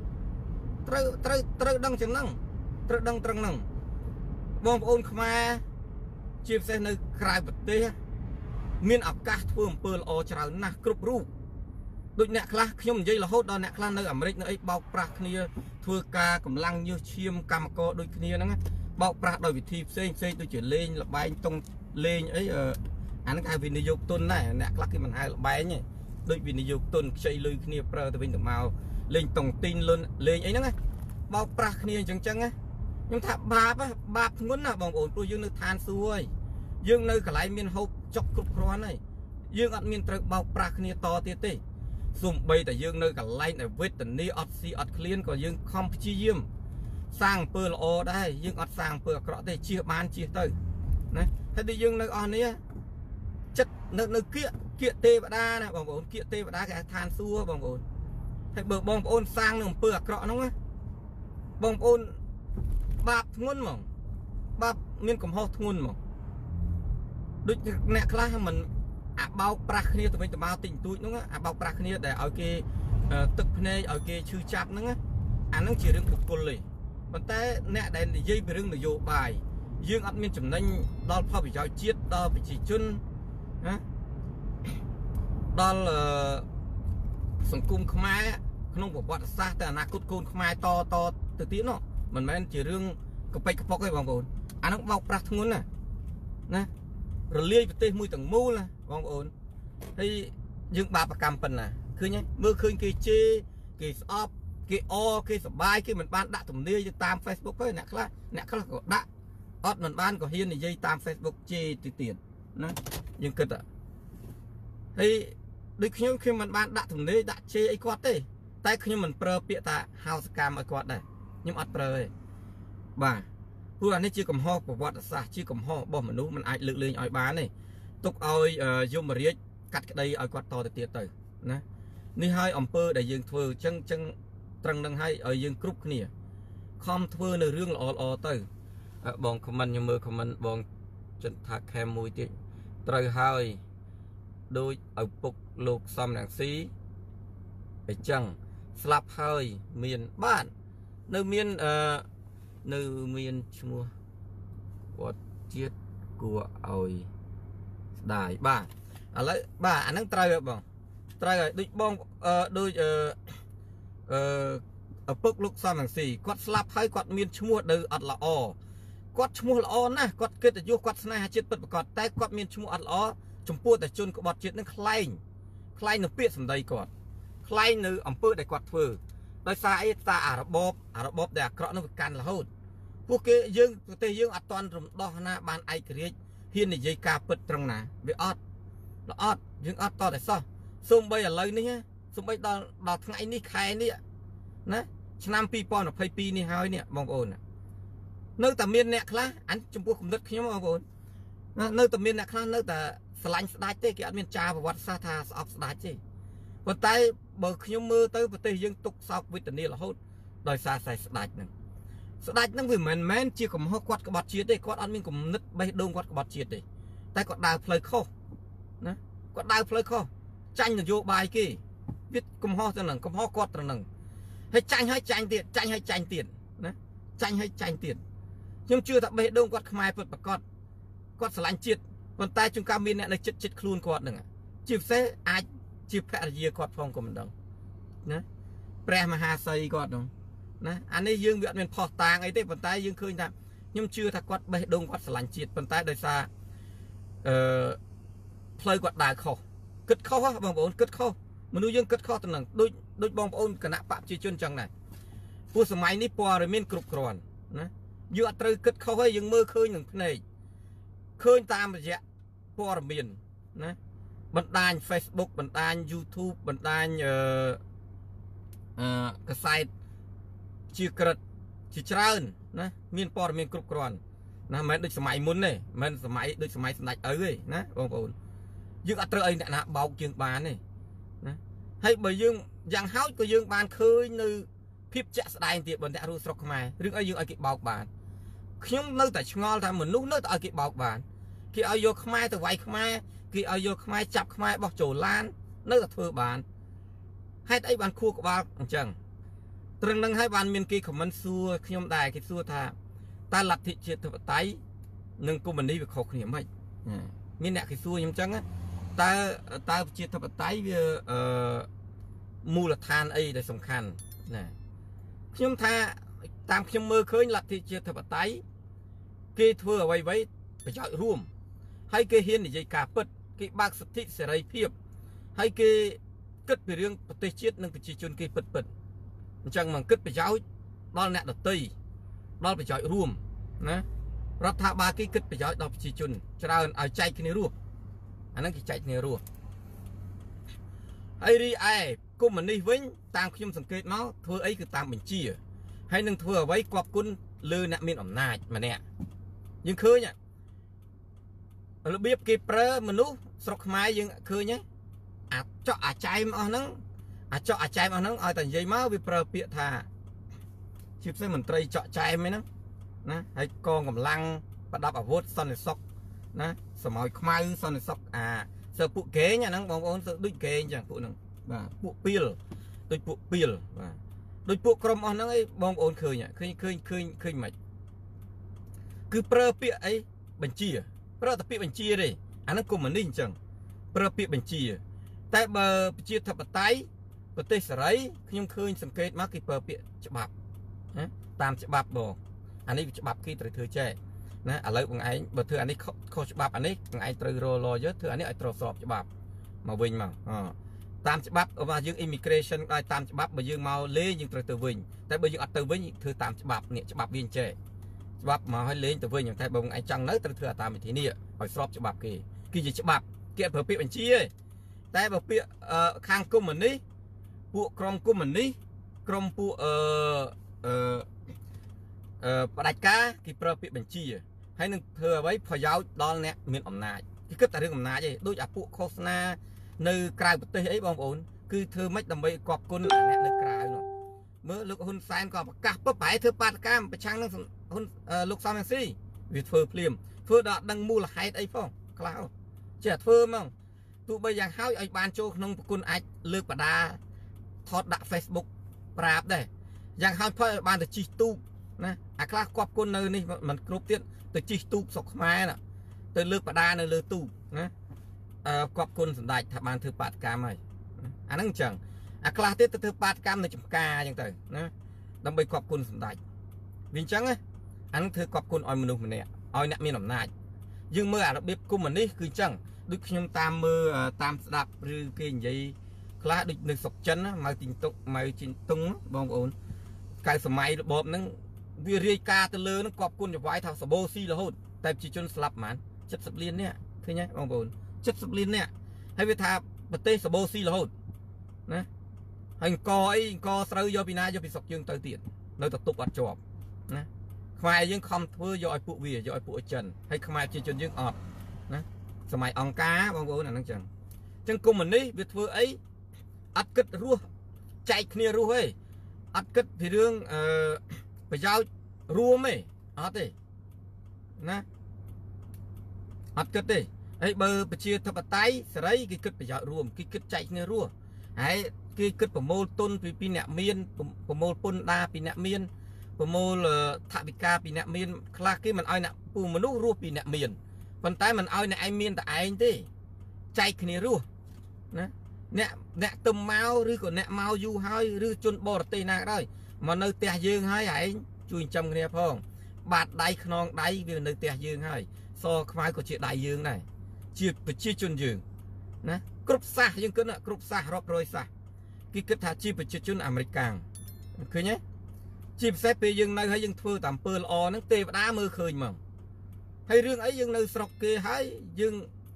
ត្រូវដឹងចឹងហ្នឹងត្រូវដឹងត្រឹងហ្នឹងបងប្អូនខ្មែរជាពិសេសនៅក្រៅប្រទេសមានឱកាសធ្វើអំពើល្អច្រើនណាស់គ្រប់រូបដូចអ្នកខ្លះខ្ញុំនិយាយរហូតដល់អ្នកខ្លះនៅអាមេរិកនៅអីបោកប្រាស់គ្នាធ្វើការកម្លាំងញើសឈាមកម្មករដូចគ្នាហ្នឹងបោកប្រាស់ដោយវិធីផ្សេងដូចជាលេងលបែងតុងលេងអីអាហ្នឹងគេហៅវិនិយោគទុនដែរអ្នកខ្លះគេមិនហៅលបែងទេដូចវិនិយោគទុនខ្ចីលុយគ្នាប្រើទៅវិញទៅមកលេងតុងទីនលុនលេងអីហ្នឹងបោកប្រាស់គ្នាអញ្ចឹងខ្ញុំថាបាបធ្ងន់ណាបងប្អូនព្រោះយើងនៅឋានសួគ៌ហើយយើងនៅកន្លែងមានហូបចុកគ្រប់គ្រាន់ហើយយើងអត់មានត្រូវបោកប្រាស់គ្នាតទៀតទេសូម្បីតែយើងនៅកន្លែងដែលវេទនាអត់ស៊ីអត់ឃ្លានក៏យើងខំព្យាយាមសាងអំពើល្អដែរយើងអត់សាងអំពើអាក្រក់ទេជៀសបានជៀសទៅណាហើយដូចយើងនៅអស់នេះចិត្តនៅគៀកទេវតាណាបងប្អូនគៀកទេវតាគេហៅឋានសួគ៌បងប្អូនហើយបើបងប្អូនសាងនៅអំពើអាក្រក់ហ្នឹងណាបងប្អូនបាបធ្ងន់ហ្មងបាបមានកំហុសធ្ងន់ហ្មងដូចអ្នកខ្លះមិនអាបោកប្រាស់គ្នាទៅវិញទៅមកតិចតួចហ្នឹងអាបោកប្រាស់គ្នាដែលឲ្យគេទឹកភ្នែកឲ្យគេឈឺចាប់ហ្នឹងអាហ្នឹងជារឿងបុគ្គលទេប៉ុន្តែអ្នកដែលនិយាយពីរឿងនយោបាយយើងអត់មានចំណេញដល់ផលប្រយោជន៍ជាតិដល់ប្រជាជនណាដល់សង្គមខ្មែរក្នុងប្រវត្តិសាស្ត្រទៅអនាគតកូនខ្មែរតទៅទៀតនោះមិនមែនជារឿងកប៉ិចកប៉ុកទេបងប្អូនអាហ្នឹងបោកប្រាស់ធ្ងន់ណារលាយប្រទេសមួយទាំងមូលណាបងប្អូនហើយយើងបាបកម្មប៉ុណ្ណាឃើញទេមើលឃើញគេជេរគេស្អប់គេគេសបាយគេមិនបានដាក់ទំនាយទៅតាម Facebook ទេអ្នកខ្លះក៏ដាក់អត់មិនបានក៏ហ៊ាននិយាយតាម Facebook ជេរទៅទៀតណាយើងគិតហើយដូចខ្ញុំមិនបានដាក់ទំនាយដាក់ជេរអីគាត់ទេតែខ្ញុំមិនប្រើពាក្យថាហៅសកម្មឲ្យគាត់ដែរខ្ញុំអត់ប្រើទេបាទព្រោះអានេះជាកំហុសប្រវត្តិសាស្ត្រជាកំហុសរបស់មនុស្សមិនអាចលើកលែងឲ្យបានទេទុកឲ្យយមរាជកាត់ក្តីឲ្យគាត់តទៅទៀតទៅណានេះហើយអំពើដែលយើងធ្វើអញ្ចឹងត្រឹងនឹងឲ្យយើងគ្រប់គ្នាខំធ្វើនៅរឿងល្អទៅបងខមមិនខ្ញុំមើលខមមិនបងចិនថាខេមមួយទៀតត្រូវហើយដូចឪពុកលោកសំរងស៊ីអញ្ចឹងស្លាប់ហើយមានបាននៅមាននៅមានឈ្មោះគាត់ជាតិគួរឲ្យស្ដាយបាទឥឡូវបាទអាហ្នឹងត្រូវហើយបងត្រូវហើយដូចបងដូចឪពុកលោកសំរងស៊ីគាត់ស្លាប់ហើយគាត់មានឈ្មោះទៅអត់ល្អគាត់ឈ្មោះល្អណាស់គាត់កិត្តិយសគាត់ស្នេហាជាតិពិតប្រាកដតែគាត់មានឈ្មោះអត់ល្អចំពោះតែជនក្បត់ជាតិនឹងខ្លែងនៅពាក្យសម្ដីគាត់ខ្លែងនៅអំពើដែលគាត់ធ្វើដោយសារអីសារអារបបដែលអាក្រក់នោះវាកាន់រហូតពួកគេយើងប្រទេសយើងអត់តន់រំដោះណាបានឯករាជ្យហ៊ាននិយាយការពិតត្រង់ណាវាអត់យើងអត់តតែសោះសូម្បីឥឡូវនេះសូម្បីដល់ថ្ងៃនេះខែនេះណាឆ្នាំ2022នេះហើយនេះបងប្អូននៅតែមានអ្នកខ្លះចំពោះគំនិតខ្ញុំបងប្អូននៅតែមានអ្នកខ្លះនៅតែស្រឡាញ់ស្ដេចទេគេអត់មានចារប្រវត្តិសាស្ត្រថាស្អប់ស្ដេចទេប៉ុន្តែបើខ្ញុំមើលទៅប្រទេសយើងទុកសោកវេទនារហូតដោយសារស្ដេចហ្នឹងវាមិនមែនជាកំហុសគាត់ក្បត់ជាតិទេគាត់អត់មានគំនិតបេះដូងគាត់ក្បត់ជាតិទេតែគាត់ដើរផ្លូវខុសណាគាត់ដើរផ្លូវខុសចាញ់នយោបាយគេវាកំហុសទៅនឹងកំហុសគាត់ទៅនឹងហើយចាញ់ហើយចាញ់ទៀតចាញ់ហើយចាញ់ទៀតណាចាញ់ហើយចាញ់ទៀតខ្ញុំជឿថាបេះដូងគាត់ខ្មែរពិតប្រាកដគាត់ស្រឡាញ់ជាតិប៉ុន្តែជួនកាលមានអ្នកនៅចិត្តខ្លួនគាត់ហ្នឹងជាពិសេសអាចជាភរិយាគាត់ផងក៏មិនដឹងណាព្រះមហាសីគាត់ហ្នឹងណាអានេះយើងវាអត់មានផុសតាងអីទេប៉ុន្តែយើងឃើញថាខ្ញុំជឿថាគាត់បេះដូងគាត់ស្រឡាញ់ជាតិប៉ុន្តែដោយសារផ្លូវគាត់ដើរខុសគិតខុសបងប្អូនគិតខុសមនុស្សយើងគិតខុសទៅនឹងដូចបងប្អូនគណៈបព្វជិជនចឹងដែរព្រោះសម័យនេះព័ត៌មានគ្រប់គ្រាន់ណាយើងអត់ត្រូវគិតខុសទេយើងមើលឃើញនឹងភ្នែកឃើញតាមរយៈព័ត៌មានណាបណ្ដាញ Facebook បណ្ដាញ YouTube បណ្ដាញកសែតជាក្រិតជាច្រើនណាមានព័ត៌មានគ្រប់គ្រាន់ណាមិនមែនដូចសម័យមុនទេមិនសម័យដូចសម័យសម្ដេចឪទេណាបងប្អូនយើងអត់ត្រូវអីអ្នកណាបោកយើងបានទេណាហើយបើយើងយ៉ាងហោចក៏យើងបានឃើញនៅភាពជាក់ស្ដែងទៀតបើអ្នករស់ស្រុកខ្មែររឿងអីយើងឲ្យគេបោកបានខ្ញុំនៅតែឆ្ងល់ថាមនុស្សនៅតែឲ្យគេបោកបានគេឲ្យយកខ្មែរទៅវាយខ្មែរគេឲ្យយកខ្មែរចាប់ខ្មែរបោះចូលឡាននៅតែធ្វើបានហេតុអីបានខួរក្បាលអញ្ចឹងត្រឹងនឹងហើយបានមានគេខមមិនសួរខ្ញុំដែរគេសួរថាតើលទ្ធិជាតិធិបតេយ្យនិងកុម្មុយនីវាខុសគ្នាមិនមានអ្នកគេសួរខ្ញុំអញ្ចឹងតើប្រជាធិបតេយ្យវាមូលដ្ឋានអីដែលសំខាន់ណាខ្ញុំថាតាមខ្ញុំមើលឃើញលទ្ធិជាតិធិបតេយ្យគេធ្វើអ្វីៗប្រយោជន៍រួមហើយគេហ៊ាននិយាយការពិតគេបើកសិទ្ធិសេរីភាពហើយគេគិតពីរឿងប្រទេសជាតិនិងប្រជាជនគេពិតអញ្ចឹងមកគិតប្រយោជន៍ដល់អ្នកដទៃដល់ប្រយោជន៍រួមណារដ្ឋាភិបាលគេគិតប្រយោជន៍ដល់ប្រជាជនច្រើនឲ្យចែកគ្នារស់អាហ្នឹងគេចែកគ្នារស់ហើយរីឯកុម្មុយនីសវិញតាមខ្ញុំសង្កេតមកធ្វើអីគឺតាមបញ្ជាហើយនឹងធ្វើអ្វីគប់គុណលើអ្នកមានអំណាចម្នាក់យើងឃើញរបៀបគេប្រើមនុស្សស្រុកខ្មែរយើងឃើញអាចកអាចែមអស់ហ្នឹងអាចកអាចែមអស់ហ្នឹងឲ្យតែនិយាយមកវាប្រើពាក្យថាជាពិសេសមន្ត្រីចកចែមហ្នឹងណាហើយកងកម្លាំងប្រដាប់អាវុធសន្តិសុខណាសម័យខ្មៅសន្តិសុខសើពួកកេងអាហ្នឹងបងប្អូនដូចកេងចឹងពួកហ្នឹងបាទពួកពីលដូចពួកពីលបាទដូចពួកក្រុមអស់ហ្នឹងឯងបងប្អូនឃើញមិនគឺប្រើពាក្យអីបញ្ជាប្រើតែពាក្យបញ្ជាទេអាហ្នឹងកុម្មុយនីសអញ្ចឹងប្រើពាក្យបញ្ជាតែបើប្រជាធិបតេយ្យប្រទេសសេរីខ្ញុំឃើញសង្កេតមកគេប្រើពាក្យច្បាប់ណាតាមច្បាប់បងអានេះច្បាប់គេត្រូវធ្វើចេះណាឥឡូវបងឯងបើធ្វើអានេះខុសច្បាប់អានេះបងឯងត្រូវរលយើធ្វើអានេះឲ្យត្រូវស្របច្បាប់មកវិញមកតាមច្បាប់របស់យើង immigration ឲ្យតាមច្បាប់បើយើងមកលេងយើងត្រូវទៅវិញតែបើយើងអត់ទៅវិញធ្វើតាមច្បាប់នេះច្បាប់វាអញ្ចេះច្បាប់មកឲ្យលេងទៅវិញតែបើបងឯងចង់នៅត្រូវធ្វើតាមវិធីនេះឲ្យស្របច្បាប់គេគឺជាច្បាប់គេប្រើពាក្យបញ្ជាតែបើពាក្យខាងកុម្មុយនីសពួកក្រុមកុម្មុយនីសក្រុមពួកផ្ដាច់ការគេប្រើពាក្យបញ្ជាហើយនឹងធ្វើអ្វីប្រយោជន៍ដល់អ្នកមានអំណាចគេគិតតែរឿងអំណាចទេដូចអាពួកឃោសនានៅក្រៅប្រទេសអីបងប្អូនគឺធ្វើម៉េចដើម្បីគប់គុណអ្នកនៅក្រៅនោះមើលលោកហ៊ុនសែនក៏ប្រកាសពុបប្រហែលធ្វើបាតកម្មប្រឆាំងនឹងហ៊ុនលោកសំរងស៊ីវាធ្វើភ្លាមធ្វើដល់ដឹងមូលហេតុអីផងខ្លះចេះធ្វើហ្មងទោះបីយ៉ាងហើយឲ្យបានចូលក្នុងប្រគុណអាចលើកបដាថតដាក់ Facebook ប្រាប់ដែរយ៉ាងហើយផុតឲ្យបានទៅជីកទូកណាអាខ្លះគប់គុណនៅនេះមិនគ្រប់ទៀតទៅជីកទូកស្រុកខ្មែរណាទៅលើកបដានៅលើទូកណាគប់គុណសម្ដេចថាបានធ្វើបាតកម្មហើយអាហ្នឹងអញ្ចឹងអាខ្លះទៀតទៅធ្វើបាតកម្មនៅចំការអញ្ចឹងទៅណាដើម្បីគប់គុណសម្ដេចវាអញ្ចឹងអាហ្នឹងធ្វើគប់គុណឲ្យមនុស្សម្នាក់ឲ្យអ្នកមានអំណាចយើងមើលអារបៀបកុម្មុយនីសគឺអញ្ចឹងដូចខ្ញុំតាមមើលតាមស្ដាប់ឬគេនិយាយខ្លះដូចនៅស្រុកចិនម៉ៅជីងតុកម៉ៅជីងតុងបងប្អូនកៅសម័យរបបហ្នឹងវារាយការណ៍ទៅលើហ្នឹងគប់គុណចវាយថាសបោស៊ីរហូតតែប្រជាជនស្លាប់ប្រហែល70លាននេះឃើញទេបងប្អូន70លាននេះហើយវាថាប្រទេសសបោស៊ីរហូតណាហើយអង្គអីអង្គស្រូវយកពីណាយកពីស្រុកយើងទៅទៀតនៅតែទុកអត់ជាប់ណាខ្មែរយើងខំធ្វើយកឲ្យពួកវាយកឲ្យពួកចិនហើយខ្មែរប្រជាជនយើងអត់ណាសម័យអង្គការបងប្អូនអាហ្នឹងចឹងកុម្មុយនីសវាធ្វើអីអត់គិតរស់ចែកគ្នារស់ទេអត់គិតពីរឿងប្រយោជន៍រួមទេអត់ទេណាអត់គិតទេហើយបើប្រជាធិបតេយ្យសេរីគេគិតប្រយោជន៍រួមគេគិតចែកគ្នារស់ហើយគេគិតប្រមូលទុនពីអ្នកមានប្រមូលពន្ធដារពីអ្នកមានប្រមូលថវិកាពីអ្នកមានខ្លះគេមិនឲ្យអ្នកពូមនុស្សរស់ពីអ្នកមានប៉ុន្តែមិនឲ្យអ្នកឯងមានតែឯងទេចែកគ្នារស់ណាអ្នកទៅមកឬក៏អ្នកមកយូរហើយឬជនបរទេសណាក៏ដោយមកនៅផ្ទះយើងហើយឯងជួយចិញ្ចឹមគ្នាផងបាតដៃខ្នងដៃវានៅផ្ទះយើងហើយសខ្មៅក៏ជាដៃយើងដែរជាប្រជាជនយើងណាគ្រប់សាសយើងគិតគ្រប់សាសរាប់រយសាសគេគិតថាជាប្រជាជនអាមេរិកកាំងឃើញទេជាពិសេសពេលយើងនៅហើយយើងធ្វើតាមអំពើល្អហ្នឹងទេវតាមើលឃើញមកហើយរឿងអីយើងនៅស្រុកគេហើយយើង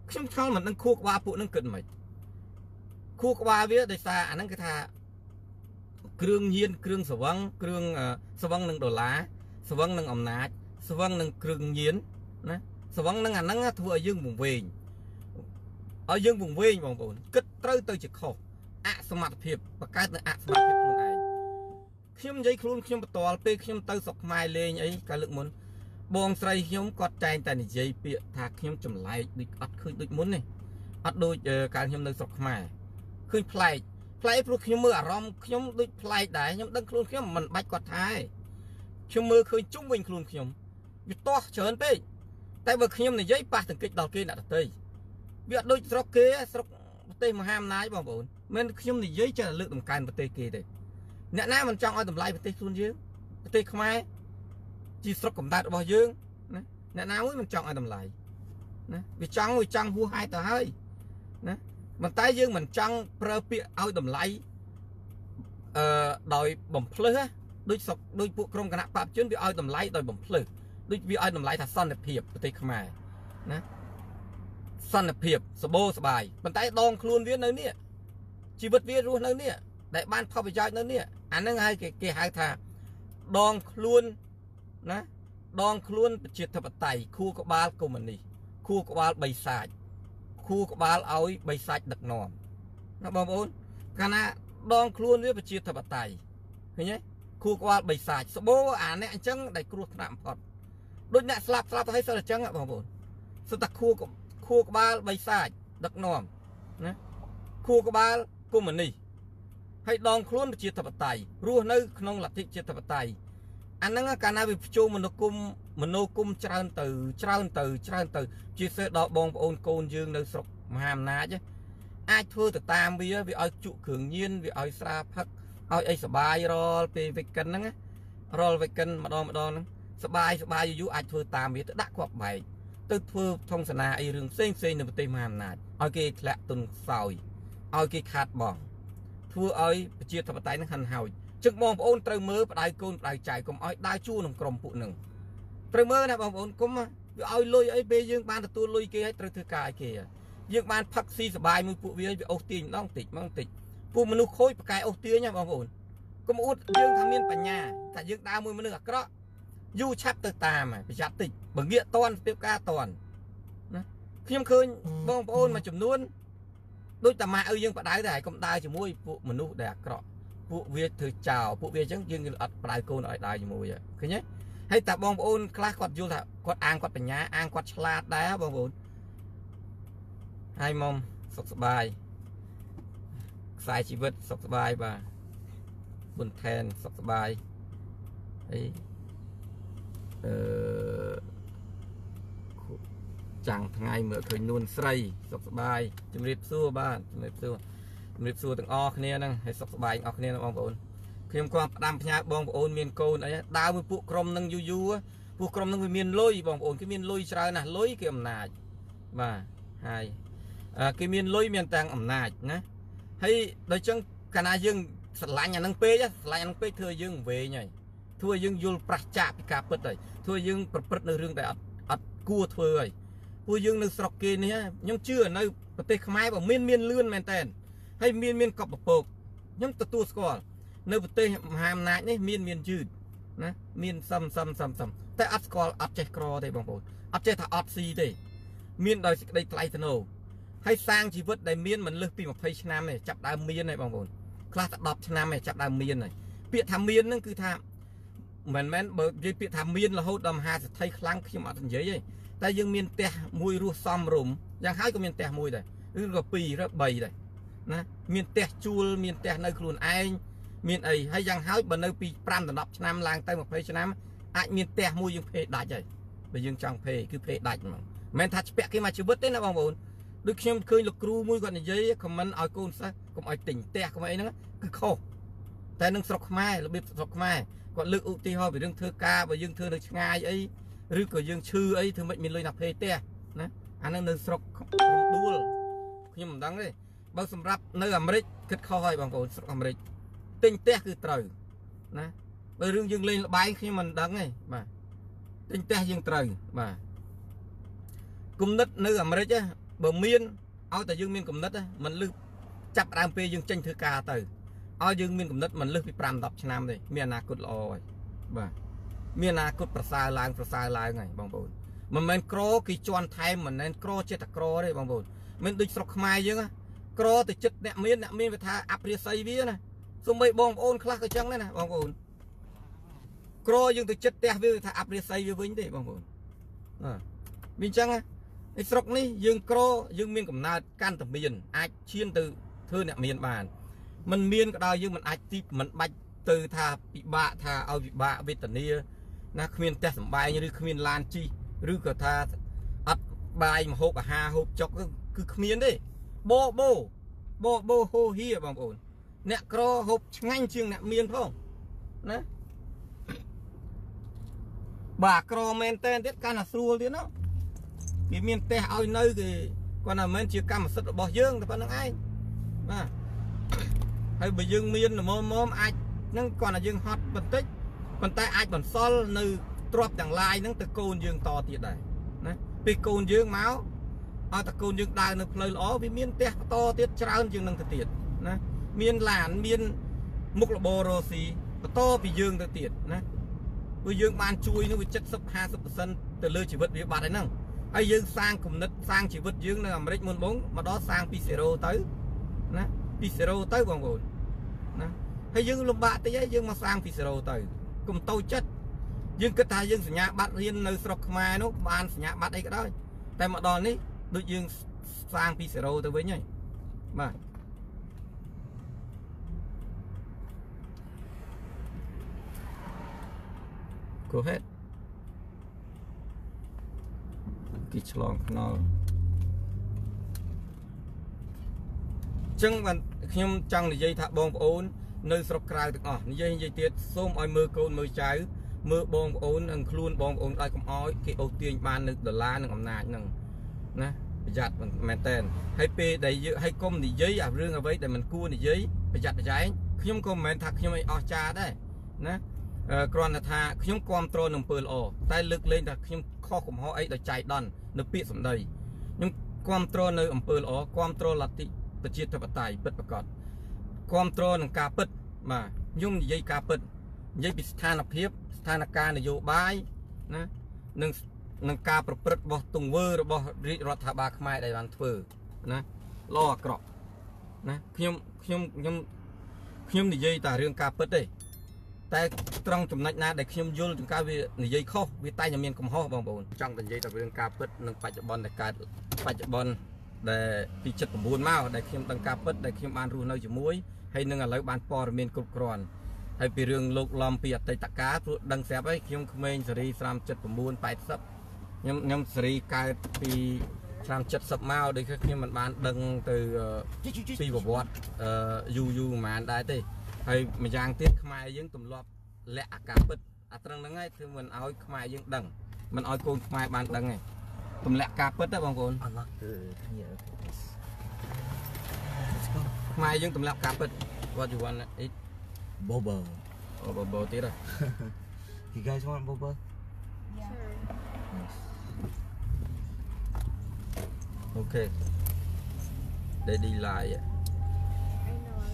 ខ្ញុំឆ្ងល់មិនដឹងខួរក្បាលពួកនឹងគិតមិនខួរក្បាលវាដោយសារអាហ្នឹងគេថាគ្រឿងញៀនគ្រឿងស្វឹងគ្រឿងស្វឹងនឹងដុល្លារស្វឹងនឹងអំណាចស្វឹងនឹងគ្រឿងញៀនណាស្វឹងនឹងអាហ្នឹងធ្វើឲ្យយើងវង្វេងបងប្អូនគិតត្រូវទៅជាខុសអសមត្ថភាពបង្កើតនៅអសមត្ថភាពខ្លួនឯងខ្ញុំនិយាយខ្លួនខ្ញុំបន្ទាល់ពេលខ្ញុំទៅស្រុកខ្មែរលេងអីកាលលើកមុនបងស្រីខ្ញុំគាត់តែងតែនិយាយពាក្យថាខ្ញុំចម្លែកដូចអត់ឃើញដូចមុនទេអត់ដូចកាលខ្ញុំនៅស្រុកខ្មែរឃើញប្លែកព្រោះខ្ញុំមើលអារម្មណ៍ខ្ញុំដូចប្លែកដែរខ្ញុំដឹងខ្លួនខ្ញុំមិនបាច់គាត់ថាទេខ្ញុំមើលឃើញជុំវិញខ្លួនខ្ញុំវាទាស់ច្រើនពេកតែបើខ្ញុំនិយាយប៉ះទង្គិចដល់គេអ្នកដទៃវាអត់ដូចស្រុកគេស្រុកប្រទេសមហាអំណាចបងប្អូនមិនខ្ញុំនិយាយចេះតែលើកតម្កើងប្រទេសគេទេអ្នកណាមិនចង់ឲ្យតម្លៃប្រទេសខ្លួនយើងប្រទេសខ្មែរជាស្រុកកំណើតរបស់យើងណាអ្នកណាមួយមិនចង់ឲ្យតម្លៃណាវាចង់ហួសហេតុទៅហើយណាប៉ុន្តែយើងមិនចង់ប្រើពាក្យឲ្យតម្លៃដោយបំភ្លឺដូចពួកក្រុមគណៈបព្វជិនវាឲ្យតម្លៃដោយបំភ្លឺដូចវាឲ្យតម្លៃថាសន្តិភាពប្រទេសខ្មែរណាសន្តិភាពសបោសបាយប៉ុន្តែដងខ្លួនវានៅនេះជីវិតវារស់នៅនេះដែលបានផលប្រយោជន៍នៅនេះអាហ្នឹងហើយគេហៅថាដងខ្លួនណាដងខ្លួនប្រជាធិបតេយ្យខួរក្បាលកុម្មុយនីសខួរក្បាលបិសាចខួរក្បាលឲ្យបិសាចដឹកនាំណាបងប្អូនកាលណាដងខ្លួនវាប្រជាធិបតេយ្យឃើញទេខួរក្បាលបិសាចសបោអាអ្នកអញ្ចឹងដែលគ្រោះថ្នាក់បំផុតដូចអ្នកស្លាប់ទៅឲ្យសិលអញ្ចឹងបងប្អូនសិតតែខួរក្បាលបិសាចដឹកនាំណាខួរក្បាលកុម្មុយនីសហើយដងខ្លួនប្រជាធិបតេយ្យរស់នៅក្នុងលទ្ធិប្រជាធិបតេយ្យអាហ្នឹងកាលណាវាភ្ជួរមនោគមច្រើនទៅជាពិសេសដល់បងប្អូនកូនយើងនៅស្រុកមហាអំណាចអាចធ្វើទៅតាមវាឲ្យជក់គ្រឿងញៀនវាឲ្យស្រាផឹកឲ្យអីសបាយរាល់ពេលវីកិនហ្នឹងរាល់វីកិនម្ដងហ្នឹងសបាយយូរអាចធ្វើតាមវាទៅដាក់គប់បែកទៅធ្វើធំសនាអីរឿងផ្សេងនៅប្រទេសមហាអំណាចឲ្យគេធ្លាក់ទុនខ្សោយឲ្យគេខាតបង់ធ្វើឲ្យប្រជាធិបតេយ្យហ្នឹងហិនហោចចឹងបងប្អូនត្រូវមើលបដៅកូនបដៅចៅកុំឲ្យដើរជួរក្នុងក្រុមពួកហ្នឹងត្រូវមើលណាបងប្អូនកុំវាឲ្យលុយអីពេលយើងបានទទួលលុយគេឲ្យត្រូវធ្វើការឲ្យគេយើងបានផឹកស៊ីសបាយមួយពួកវាអូសទាញម្ដងតិចពួកមនុស្សខូចប្រកែអូសទាញណាបងប្អូនកុំអួតយើងថាមានបញ្ញាថាយើងដើរមួយមនុស្សអាក្រក់យូរឆាប់ទៅតាមប្រយ័ត្នតិចបើងាកតន់ស្ទាបការតន់ណាខ្ញុំឃើញបងប្អូនមួយចំនួនដូចតាម៉ាឪយើងបដៅតែហើយកុំដើរជាមួយពួកមនុស្សដែលអាក្រក់ពួកវាធ្វើចោលពួកវាអញ្ចឹងយើងអត់បដៅកូនឲ្យដើរជាមួយឃើញទេហើយតែបងប្អូនខ្លះគាត់យល់ថាគាត់អាងគាត់បញ្ញាអាងគាត់ឆ្លាតដែរបងប្អូនហើយមុំសុខសប្បាយខ្សែជីវិតសុខសប្បាយបាទបុណ្យថែនសុខសប្បាយអីចាំងថ្ងៃមើលឃើញនួនស្រីសុខសប្បាយជំរាបសួរបាទជំរាបសួរទាំងអស់គ្នាហ្នឹងហើយសុខសប្បាយទាំងអស់គ្នាបងប្អូនខ្ញុំក៏ផ្ដាំផ្ញើបងប្អូនមានកូនអីដើរមួយពួកក្រុមនឹងយូរពួកក្រុមនឹងវាមានលុយបងប្អូនគេមានលុយច្រើនណាស់លុយគេអំណាចបាទហើយគេមានលុយមានទាំងអំណាចណាហើយដល់ចឹងកាលណាយើងស្រឡាញ់អានឹងពេកធ្វើយើងវែងហើយធ្វើយើងយល់ប្រះចាកពីការពិតហើយធ្វើយើងប្រព្រឹត្តនៅរឿងដែលអត់គួរធ្វើហើយពួកយើងនៅស្រុកគេនេះខ្ញុំជឿនៅប្រទេសខ្មែរបើមានលឿនមែនតើហើយមានកប់ពពកខ្ញុំទទួលស្គាល់នៅប្រទេសមហាអំណាចនេះមានយឺតណាមានសំតែអត់ស្គាល់អត់ចេះក្រទេបងប្អូនអត់ចេះថាអត់ស៊ីទេមានដោយសេចក្តីថ្លៃថ្នូរហើយសាងជីវិតដែលមានមិនលើសពី20ឆ្នាំទេចាប់ដើមមានហើយបងប្អូនខ្លះតែ10ឆ្នាំទេចាប់ដើមមានហើយពាក្យថាមានហ្នឹងគឺថាមិនមែនបើនិយាយពាក្យថាមានរហូតដល់មហាសេដ្ឋីខ្លាំងខ្ញុំអត់និយាយទេតែយើងមានផ្ទះមួយរស់សមរម្យយ៉ាងហើយក៏មានផ្ទះមួយដែរឬក៏2ឬ3ដែរណាមានផ្ទះជួលមានផ្ទះនៅខ្លួនឯងមានអីហើយយ៉ាងហើយបើនៅពី5ដល់10ឆ្នាំឡើងទៅ20ឆ្នាំអាចមានផ្ទះមួយយើងភេដាច់ហើយបើយើងចង់ភេគឺភេដាច់ហ្មងមិនមែនថាស្ពាក់គេមកជីវិតទេណាបងប្អូនដូចខ្ញុំឃើញលោកគ្រូមួយគាត់និយាយខមមិនឲ្យកូនសិស្សកុំឲ្យទិញផ្ទះកុំអីហ្នឹងគឺខុសតែនឹងស្រុកខ្មែររបៀបស្រុកខ្មែរគាត់លើកឧទាហរណ៍ពីរឿងធ្វើការបើយើងធ្វើនៅឆ្ងាយអីឬក៏យើងឈឺអីធ្វើមិនមានលុយណាភេផ្ទះណាអាហ្នឹងនៅស្រុកដួលខ្ញុំមិនដឹងទេបើសម្រាប់នៅអាមេរិកគិតខុសហើយបងប្អូនស្រុកអាមេរិកទិញផ្ទះគឺត្រូវណាបើរឿងយើងលេងល្បែងខ្ញុំមិនដឹងទេបាទទិញផ្ទះយើងត្រូវបាទគុណិតនៅអាមេរិក bờ miên ao tại dương miên cầm đất mình lư chập đam pe dương tranh thư ca từ ao dương miên cầm đất mình lư bị pram đập nam đây miền nào cột lò và miền nào cột prasai lai ngày bằng bồn mình cro kỳ chọn thay mình nên cro chết cro đây bằng bồn mình địch sọc mai dương á cro từ chất nẹt miên phải tha áp riêng xây vía này xong mấy bong ôn khác cái trắng này nè bằng bồn cro dương từ chất tè vía tha áp riêng xây vía vĩnh đây bằng bồn miền trắng áไอ้สกนี่ยังโกรยังมีกำนาดการทำเมียนอาจเชียนตือเธอเนี่ยเมียนบานมันเมียนก็ได้ยังมันอาจติมันบัดตือทาปิบะทาเอาปิบะเวตเนียนะขมิ้นแต่สบายหรือขมิ้นลานจีหรือก็ทาอัดใบมาหกหาหกจอกก็คือขมิ้นดิโบโฮเฮียบางคนเนี่ยโกรหกง่ายจึงเนี่ยเมียนพ่อนะบาโกรเมนเตนเด็ดการสู้เดียวเนาะมีเมียนแต่เอาเนื้อคือก่อนหน้ามันเชื่อกรรมสุดบ่ยื่งแต่พอนังไอ้มาให้ไปยื่งเมียนมอมไอ้นั่งก่อนหน้ายื่งฮอตบันทึกบันใต้ไอ้บันซอลในตรวจอย่างลายนั่งตะโกนยื่งต่อตีได้นะปีโกนยื่งเมาส์เอาตะโกนยื่งได้ในเพลย์ล้อวิเมียนแต่ต่อตีเช้ายื่งนั่งตีนะเมียนหลานเมียนมุกโบโรซีต่อไปยื่งตีนะไปยื่งบานช่วยนึกว่า70-50%แต่เลือดชีวิตวิบัติได้นั่งไอ้ยังสร้างกลุ่มนัดสร้างชีวิตยังในอเมริกาบงมาđóสร้างปีเซโรtớiนะปีเซโรtớiบางคนนะให้ยังลำบากแต่ยังมาสร้างปีเซโรtớiกลุ่มโตจัดยังกระทายยังสัญญาบัตรเรียนในสระขมายนู้บ้านสัญญาบัตรไอ้ก็ได้แต่มาตอนนี้ดูยังสร้างปีเซโรtới với nhauมาgo aheadกี่ฉลองนอจังวันขยมจังในยัยถ้าบองโอนในสระกลายถึงอ๋อในยัยเตี้ยส้มอ้อยมือโกนมือใจมือบองโอนอังคลูนบองโอนได้กับอ้อยกี่โอเตียนบานหนึ่งดอลลาร์หนึ่งอำนาจหนึ่งนะประหยัดมันแมนเทนให้เปย์ได้เยอะให้ก้มในยัยเรื่องเอาไว้แต่มันกู้ในยัยประหยัดใจขยมก้มแมนทักขยมไออจาได้นะกรอนธาขยมความโตรหนึ่งเปิลโอแต่ลึกเล่นแต่ขยมข้อขุมห่อไอ้โดยใจดอนนึกปีสมได้ยังความโตรในอำเภออ๋อความโตรลัทธิประจิตปไตยเปิดประกอบความโตรหนึ่งกาเปิดมายุ่งยัยกาเปิดยัยปิสถานเพียบสถานการณ์นโยบายนะหนึ่งกาประพฤติบ่ตุงเวอร์บ่ริรัฐบาลขมายได้บันเถื่อนะล่อกรอบนะขยมนิยัยแต่เรื่องกาเปิดได้แต่ตรงจุดนั้นได้ขยมยุลถึงการนิยัยข้อวิตัยยังมีกำห้อบางบนจังแต่นิยัยแต่เรื่องกาเปิดหนึ่งปัจจุบันในการปัจจุบันได้พิจิตรบุญมากได้ขยมตั้งกาเปิดได้ขยมบานรูนเอาจมูกให้หนึ่งอะไรบานปอร์เมียนกรุบกรอนให้ไปเรื่องโลกลอมเปียดในตะการดังแสบไอ้ขยมเมนสรีสามเจ็ดบุญไปซับยำสรีกายปีสามเจ็ดสับมาโดยขยมมันบานดังtừปีบวชยูมาได้ตีให้มันยางเตี้ยขมายยังตุ่มรอบและอากาศเปิดอัตรานั้นไงคือมันเอาขมายยังดังมันเอาโกนขมายบานดังไงตุ่มและกาเปิดได้บางคนขมายยังตุ่มและกาเปิดว่าอยู่วันนี้ Bobo. Oh, Bobo tidak. You guys want Bobo? Yeah. Okay. Để đi lại. I know. I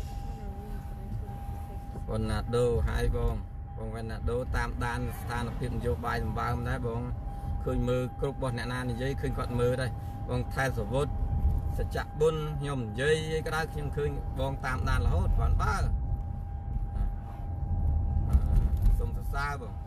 was Còn nạt đô hai bông, còn nạt đô tam đan than phiền vô bài làm bao đấy bông. Khơi mưa cướp bọt nẹn nan dây khơi quạt mưa đây. Bông thay sổ vốt sẽ chặt bún nhom dây cái đó khi khơi bông tam đan là hốt còn ba. Xa bông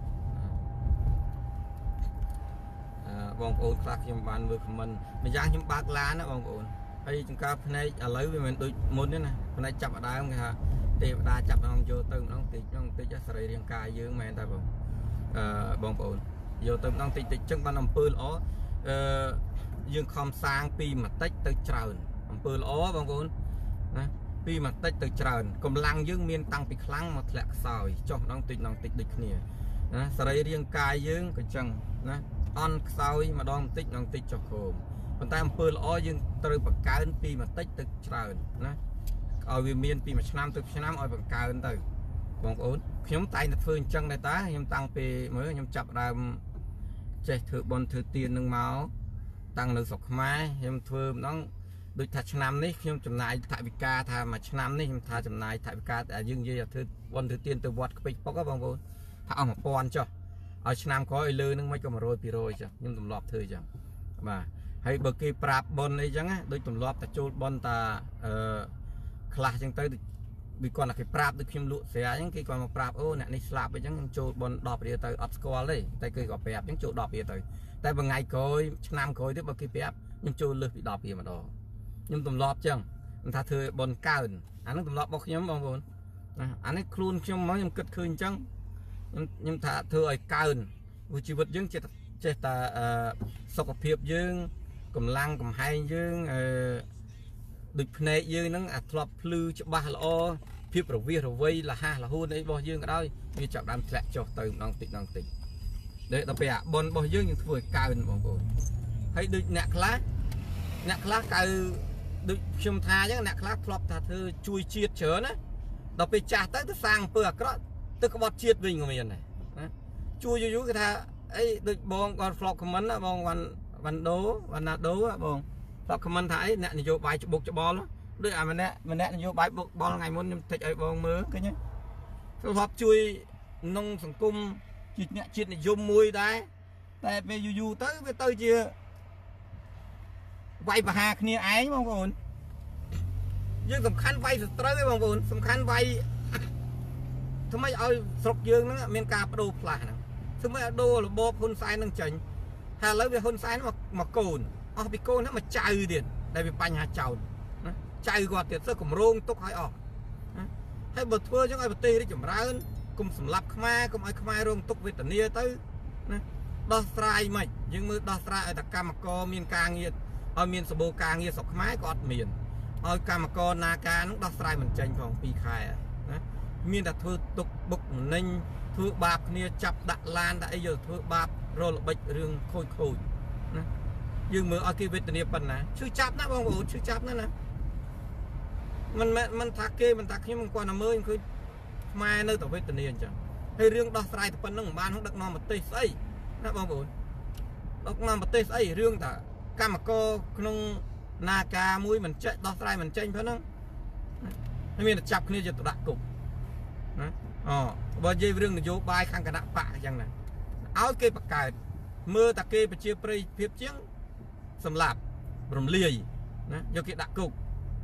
bông ôn khác nhưng bạn vừa mình giang nhưng bạc lá nó bông ôn hay chúng ta này lấy vì mình tôi muốn thế này này chập ở đây không hả thì đa chập nó vô từng nó tịt cho sợi riêng cài dương mà ta bông ôn vô từng nó tịt chân ban làm pơ ó dương không sang pi mà tách từ trời làm pơ ó bông ônปีมันติดตึกเจริญกำลังยื่นเมียนตังปีครั้งมาแหลกซอยจ้องน้องติดดิเนี่ยนะสลายเรียงกายยื่นก็จังนะอันซอยมาดองติดน้องติดจอกโคมคนตามเปิลอ้อยื่นตรึกปากกาปีมันติดตึกเจริญนะเอาวิเมียนปีมาชนะตึกชนะเอาปากกาตึกบางคนขยมไตนัดเฟื่องจังในตาขยมตังปีเมื่อขยมจับดามเจ็ดถือบอลถือเตียนหนึ่งเมา tăng được sọc máy em thưa nó đôi thật năm đấy khi chấm này tại vì ca thà mà năm đấy em thà chấm này tại vì ca tại dương gì là thứ quân thứ tiên từ vọt cái bóc các bông vốn thà một con cho ở năm có ai lư nó mới có mà rồi rồi chứ nhưng tụm lọp thôi chứ mà hay bậc kia prap bon ấy chẳng á đôi tụm lọp ta trôi bon ta class chẳng tới vì còn là cái prap được phim lụa xé những cái còn mà prap ô nè này slap với chẳng trôi bon đọp đi tới up score đấy tay cười gọt bẹp những chỗ đọp đi tới tại bằng ngày coi năm coi tiếp bậc kia bẹp nhưng trôi lướt bị đọp đi mà đó nhưng tụm lọp chẳng ta thừa bon cao anh nó tụm lọp bọc nhóm bông vốn anh ấy khuôn trong máu nhưng cất khơi chẳng nhưng ta thừa ấy cao vui chi vật dương chết ta sọc phiệp dương cầm lăng cầm hai dương được này dương nó lọp lư cho ba là phiệp rồi vi rồi vây là ha là hôn đấy bao dương ở đây như chọn đam lẹ cho từ năng tịnh để đặc biệt bon bao dương những vừa cao bông bồn thấy được nẹt lá cao được châm tha chứ nẹt lá lọp ta thư chui chiết chớ nữa đặc biệt chả tới sang bữa đó tôi có bọt chiết bình của mình này chui vô cái tha ấy được bông còn flop comment đó bông văn đố bông flop comment thấy nè vô bài chụp buộc cho bò đó đứa mình nè vô bài buộc bò ngày muốn thịt ấy bông mớ cái nhá flop chui nông sòng cung chuyện này zoom mùi đấy tại về dù tới với tôi chưa vay và hà kia ấy bông bồn dương tầm khăn vay tới với bông bồn tầm khăn vay thôi mấy ơi sọc dương nó miền cà đồ phà nè thôi mấy đồ là bò hôn sai năng chỉnh hà lấy về hôn sai nó mà cồn bị cồn nó mà chạy điện đây bị bành hà chầu chạy gọt tiền sơ cùng rong tốc hỏi hay bật thưa chứ ai bật tê đi chủng ra hơn cùng sầm lạp khma cùng ai khma rong tốc về tận nia tới đo sai mày nhưng mà đo sai ở đặc cam mà co miền cà nghiệt ở miền sô bô cà nghiệt sọc khma có miền ở cam mà co na ca nó đo sai mình tranh phòng pi khai miền đặt thưa tục bục ninh thưa bạc nia chập đặt lan đã giờ thưa bạc rồi là bệnh rừng khôi nhưng mà ở kia về tận nia bẩn nè chưa chập nó bông bồn chưa chập nữa nè mình thắc kê mình thắc nhưng mình qua nằm mơ cứ mai nơi tàu về tận nia chẳng hay riêng đo sai thì phân nó ban không đặt non một tê xây nó bông bồn đặt non một tê xây riêng ta cam mà co không na ca mũi mình chạy đo sai mình tranh phải không hay mình chập nia giờ tụi đặt cục bây giờ riêng là vô bài khang cả nặng bạ chẳng này áo kê bạc cài mưa ta kê bạc chia prey phiếp chiếng sầm lạp rồng lìa do kia đặt cục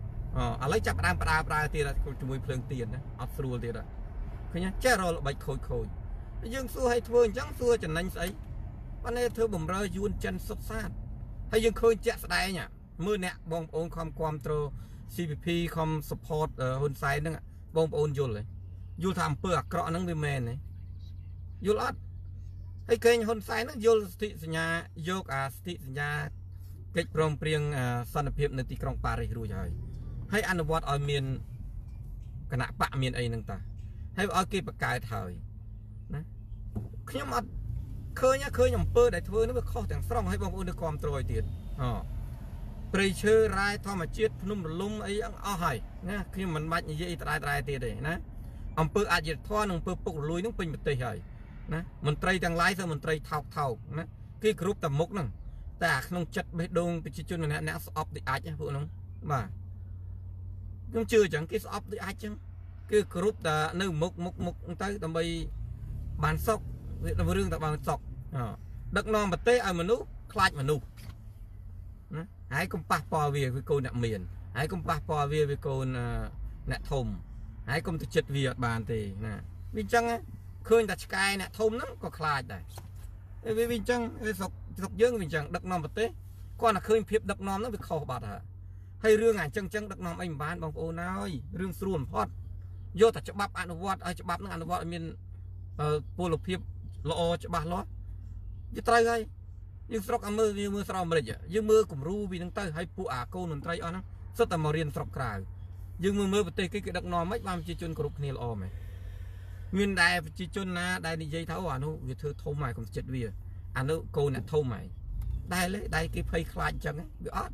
lấy chặt đam pra tiền là chui phơi tiền đó áp sưu tiền đó cứ nhá che rồi là bạch khôi dương xua hay thưa chẳng xua chẳng nhanh ấyวันนี้thưa bẩm rơi yuan chân sốt sát hay dương khơi chẹt đây nhỉ mưa nè bông ôn không quan trô CPP không support hôn sai nữa bông ôn vôเลยยูทำเปลือกเกาะนั่งวิเมนนี่ยูรอดให้เคยคนใส่นั่งยูสติสัญญาโยกสติสัญญาเกิดปรองเปรียงสันนิษฐานในที่กรุงปารีสรู้ใช่ให้อนุวัตเอาเมียนขณะปะเมียนไอ้นั่งตาให้เอาเก็บปากกายถ่ายนะขยมอัดเคยเนี่ยเคยยำเปิดได้ทั่วนึกว่าข้อแต่งสร้างให้บางคนได้ความตรอยเตียนปริเชอร์รายทอมาเชียดพนุ่มลุ่มไอ้ยังเอาให้นะขยมมันมัดยี่ตายเตียเลยนะอำเภออาจจะท่อหนึ่งอำเภอปุกลุยต้องเป็นแบบเตยนะมันไตรทางไล่ซะมันไตรเท่านะที่กรุ๊ปแต่มุกนั่งแต่ขนมจัดไปดงไปชิ้นนั้นแนวสอบดิอาจจะพวกน้องมายังเชื่อจังที่สอบดิอาจจังคือกรุ๊ปแต่นึกมุกไตแต่ไปบานซอกเรื่องแต่บานซอกดักนอนแบบเตยเอามนุษย์คลาดมนุษย์นะหายกุมปะปอเวียวิโกนเมียนหายกุมปะปอเวียวิโกนเนทมหายกุมตะจิตวิญญาณบานตีนะวิจังเคยแต่สกายเนี่ยทมนั้นก็คลายได้วิจังสกเยอะวิจังดักนอมประเทศก่อนเคยเพียบดักนอมนั้นไปขอบาดฮะให้เรื่องงานจังดักนอมไอ้บ้านบางโอ้น้อยเรื่องส่วนพอดโยแต่จะบับอนุวัตจะบับนั่งอนุวัตมีปูลเพียบละอจะบับล้อจะตายไงยังสกมือยังมือสระมันเลยยังมือกลุ่มรูวีนั่งเตยให้ปูอาโกนนไตรอันนั้นสุดแต่มาเรียนสกกลายยังมือประเทศกี่ดักนอมไม่บางจีจนกรุบนี่ละอไหมเงินได้จีจนนะได้ในใจเท่าอ่ะนู้วิธีทมใหม่ของจิตวิญอันนู้โกนทมใหม่ได้เลยได้กี่เพย์คลายจังไงวิออด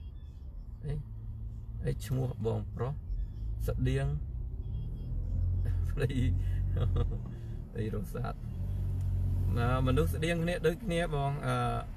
ไอ้ชั่วบองเพราะสเดียงไอ้รสชาติมนุษย์สเดียงเนี่ยด้วยเนี่ยบอง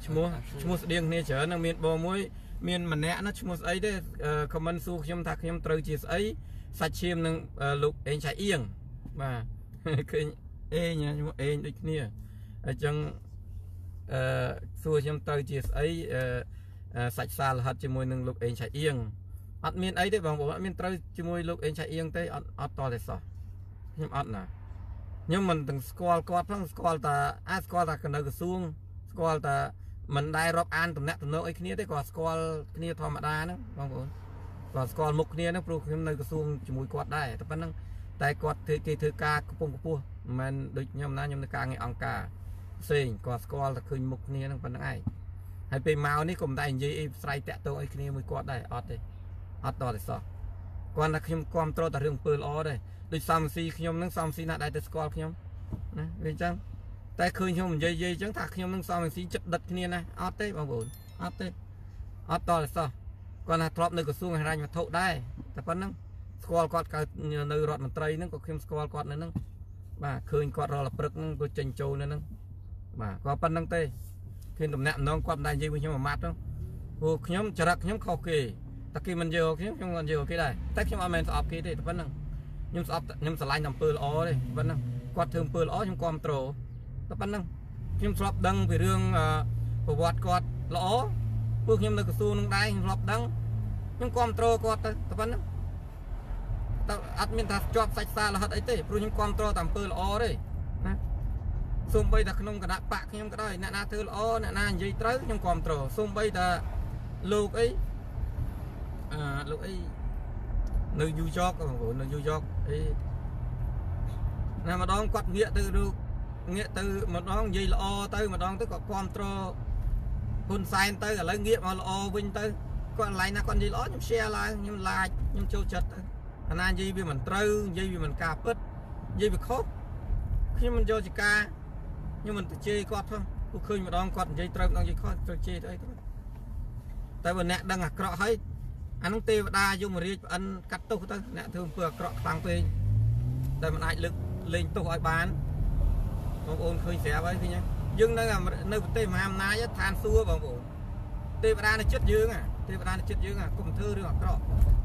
ឈ្មោះស្តៀងគ្នាច្រើននឹងមានបងមួយមានម្នាក់ណាឈ្មោះស្អីទេខមមិនសួរខ្ញុំថាខ្ញុំត្រូវជាស្អីសាច់ឈាមនឹងលោកអេងឆៃអៀងបាទឃើញអេងឈ្មោះអេងដូចគ្នាអញ្ចឹងសួរខ្ញុំទៅជាស្អីសាច់សារហិតជាមួយនឹងលោកអេងឆៃអៀងអត់មានអីទេបងប្អូនអត់មានត្រូវជាមួយលោកអេងឆៃអៀងទេអត់តតែសោះខ្ញុំអត់ណាខ្ញុំមិនទាំងស្គាល់គាត់ផងស្គាល់តែស្គាល់តែនៅក្រសួងស្គាល់តែមិនដែលរាប់អានតំណែងតំណងអីគ្នាទេគាត់ស្គាល់គ្នាធម្មតាហ្នឹងបងប្អូនគាត់ស្គាល់មុខគ្នាហ្នឹងព្រោះខ្ញុំនៅក្រសួងជាមួយគាត់ដែរតែប៉ុណ្្នឹងតែគាត់គេធ្វើការកំពុងខ្ពស់មិនមែនដូចខ្ញុំណាខ្ញុំនៅការងារអង្គការផ្សេងគាត់ស្គាល់តែឃើញមុខគ្នាហ្នឹងប៉ុណ្្នឹងឯងហើយពេលមកនេះក៏មិនដែរនិយាយអីស្រ័យតាក់ទងអីគ្នាមួយគាត់ដែរអត់ទេអត់តតែសោះគាត់ថាខ្ញុំគ្រប់គ្រងតែរឿងអំពើល្អដែរដូចសំស៊ីខ្ញុំហ្នឹងសំស៊ីណាស់ដែរទៅស្គាល់ខ្ញុំណាវាអញ្ចឹងតែឃើញខ្ញុំនិយាយអញ្ចឹងថាខ្ញុំនឹងសំស៊ីចិត្តដិតគ្នាណាអត់ទេបងប្អូនអត់ទេអត់តតែសោះគាត់ថាធ្លាប់នៅក្រសួងហិរញ្ញវត្ថុដែរតែប៉ុណ្្នឹងស្គាល់គាត់កើតនៅរដ្ឋមន្ត្រីហ្នឹងក៏ខ្ញុំស្គាល់គាត់នៅហ្នឹងបាទឃើញគាត់រាល់ព្រឹកហ្នឹងក៏ចេញចូលនៅហ្នឹងបាទគាត់ប៉ុណ្្នឹងទេឃើញតំណែងម្ដងគាត់មិនដែរនិយាយvớiខ្ញុំមួយម៉ាត់ហ្នឹងព្រោះខ្ញុំចរិតខ្ញុំខុសគេតែគេមិនយកខ្ញុំមិនយកគេដែរតែខ្ញុំអត់មែនស្អប់គេទេតែប៉ុណ្្នឹងខ្ញុំស្អប់ខ្ញុំស្រឡាញ់អំពើល្អទេប៉ុណ្្នឹងគាត់ធ្វើអំពើល្អខ្ញុំគ្រប់គ្រងតែប៉ុណ្្នឹងខ្ញុំស្លាប់ដឹងពីរឿងប្រវត្តិគាត់ល្អព្រោះខ្ញុំនៅក្រសួងនឹងដែរខ្ញុំស្លាប់ដឹងខ្ញុំគ្រប់គ្រងគាត់ទៅតែប៉ុណ្្នឹងតែអត់មានថាជាប់សាច់សារលហិតអីទេព្រោះខ្ញុំគ្រប់គ្រងតែអំពើល្អទេណាសូម្បីតែក្នុងគណៈបកខ្ញុំក៏ដោយអ្នកណាធ្វើល្អអ្នកណានិយាយត្រូវខ្ញុំគ្រប់គ្រងសូម្បីតែលោកអីលោកអីនៅយូយ៉កបងប្អូននៅយូយ៉កអីណាម្ដងគាត់ងាកទៅងាកទៅម្ដងនិយាយល្អទៅម្ដងទៅគាត់គ្រប់គ្រងហ៊ុនសែនទៅឥឡូវងាកមកល្អវិញទៅគាត់កន្លែងណាគាត់និយាយល្អខ្ញុំ share ឡើងខ្ញុំ like ខ្ញុំចូលចិត្តទៅអាណានិយាយវាមិនត្រូវនិយាយវាមិនការពិតនិយាយវាខុសខ្ញុំមិនយកជាការខ្ញុំមិនទៅជេរគាត់ផងព្រោះឃើញម្ដងគាត់និយាយត្រូវម្ដងនិយាយខុសត្រូវជេរទៅអីទៅតែបើអ្នកដឹងអាក្រក់ហើយអានឹងទេវតាយមរាជប្អិនកាត់ទោសទៅអ្នកធ្វើអំពើអាក្រក់ខ្លាំងពេកតែមិនអាចលើកលែងទោសឲ្យបានបងប្អូនឃើញស្រាប់ហើយឃើញយើងនៅប្រទេសមហាអំណាចឋានសួគ៌បងប្អូនទេវតានៅចិត្តយើងទេវតានៅចិត្តយើងកុំធ្វើរឿងអាក្រក់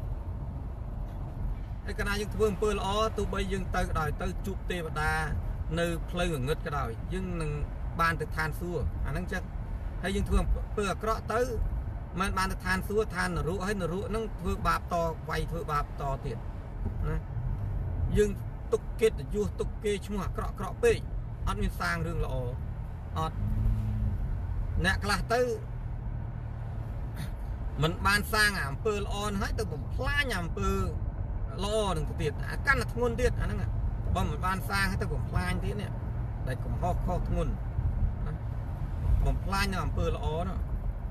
ហើយកាលណាយើងធ្វើអំពើល្អទោះបីយើងទៅក៏ដោយទៅជួបទេវតានៅផ្លូវងងឹតក៏ដោយយើងនឹងបានទៅឋានសួគ៌អាហ្នឹងចឹងហើយយើងធ្វើអំពើអាក្រក់ទៅមិនបានទៅឋានសួគ៌ឋាននរកហើយនរកហ្នឹងធ្វើបាបតវាយធ្វើបាបតទៀតណាយើងទុកកិត្តិយសទុកគេឈ្មោះអាក្រក់ក្រក់ពេកអត់មានសាងរឿងល្អអត់អ្នកខ្លះទៅមិនបានសាងអំពើល្អហ្នឹងហើយទៅបំផ្លាញអំពើល្អនឹងទៅទៀតអាកាន់តែធ្ងន់ទៀតអាហ្នឹងបើមិនបានសាងហើយទៅបំផ្លាញទៀតនេះដែលកំហុសខុសធ្ងន់បំផ្លាញនៅអំពើល្អនោះ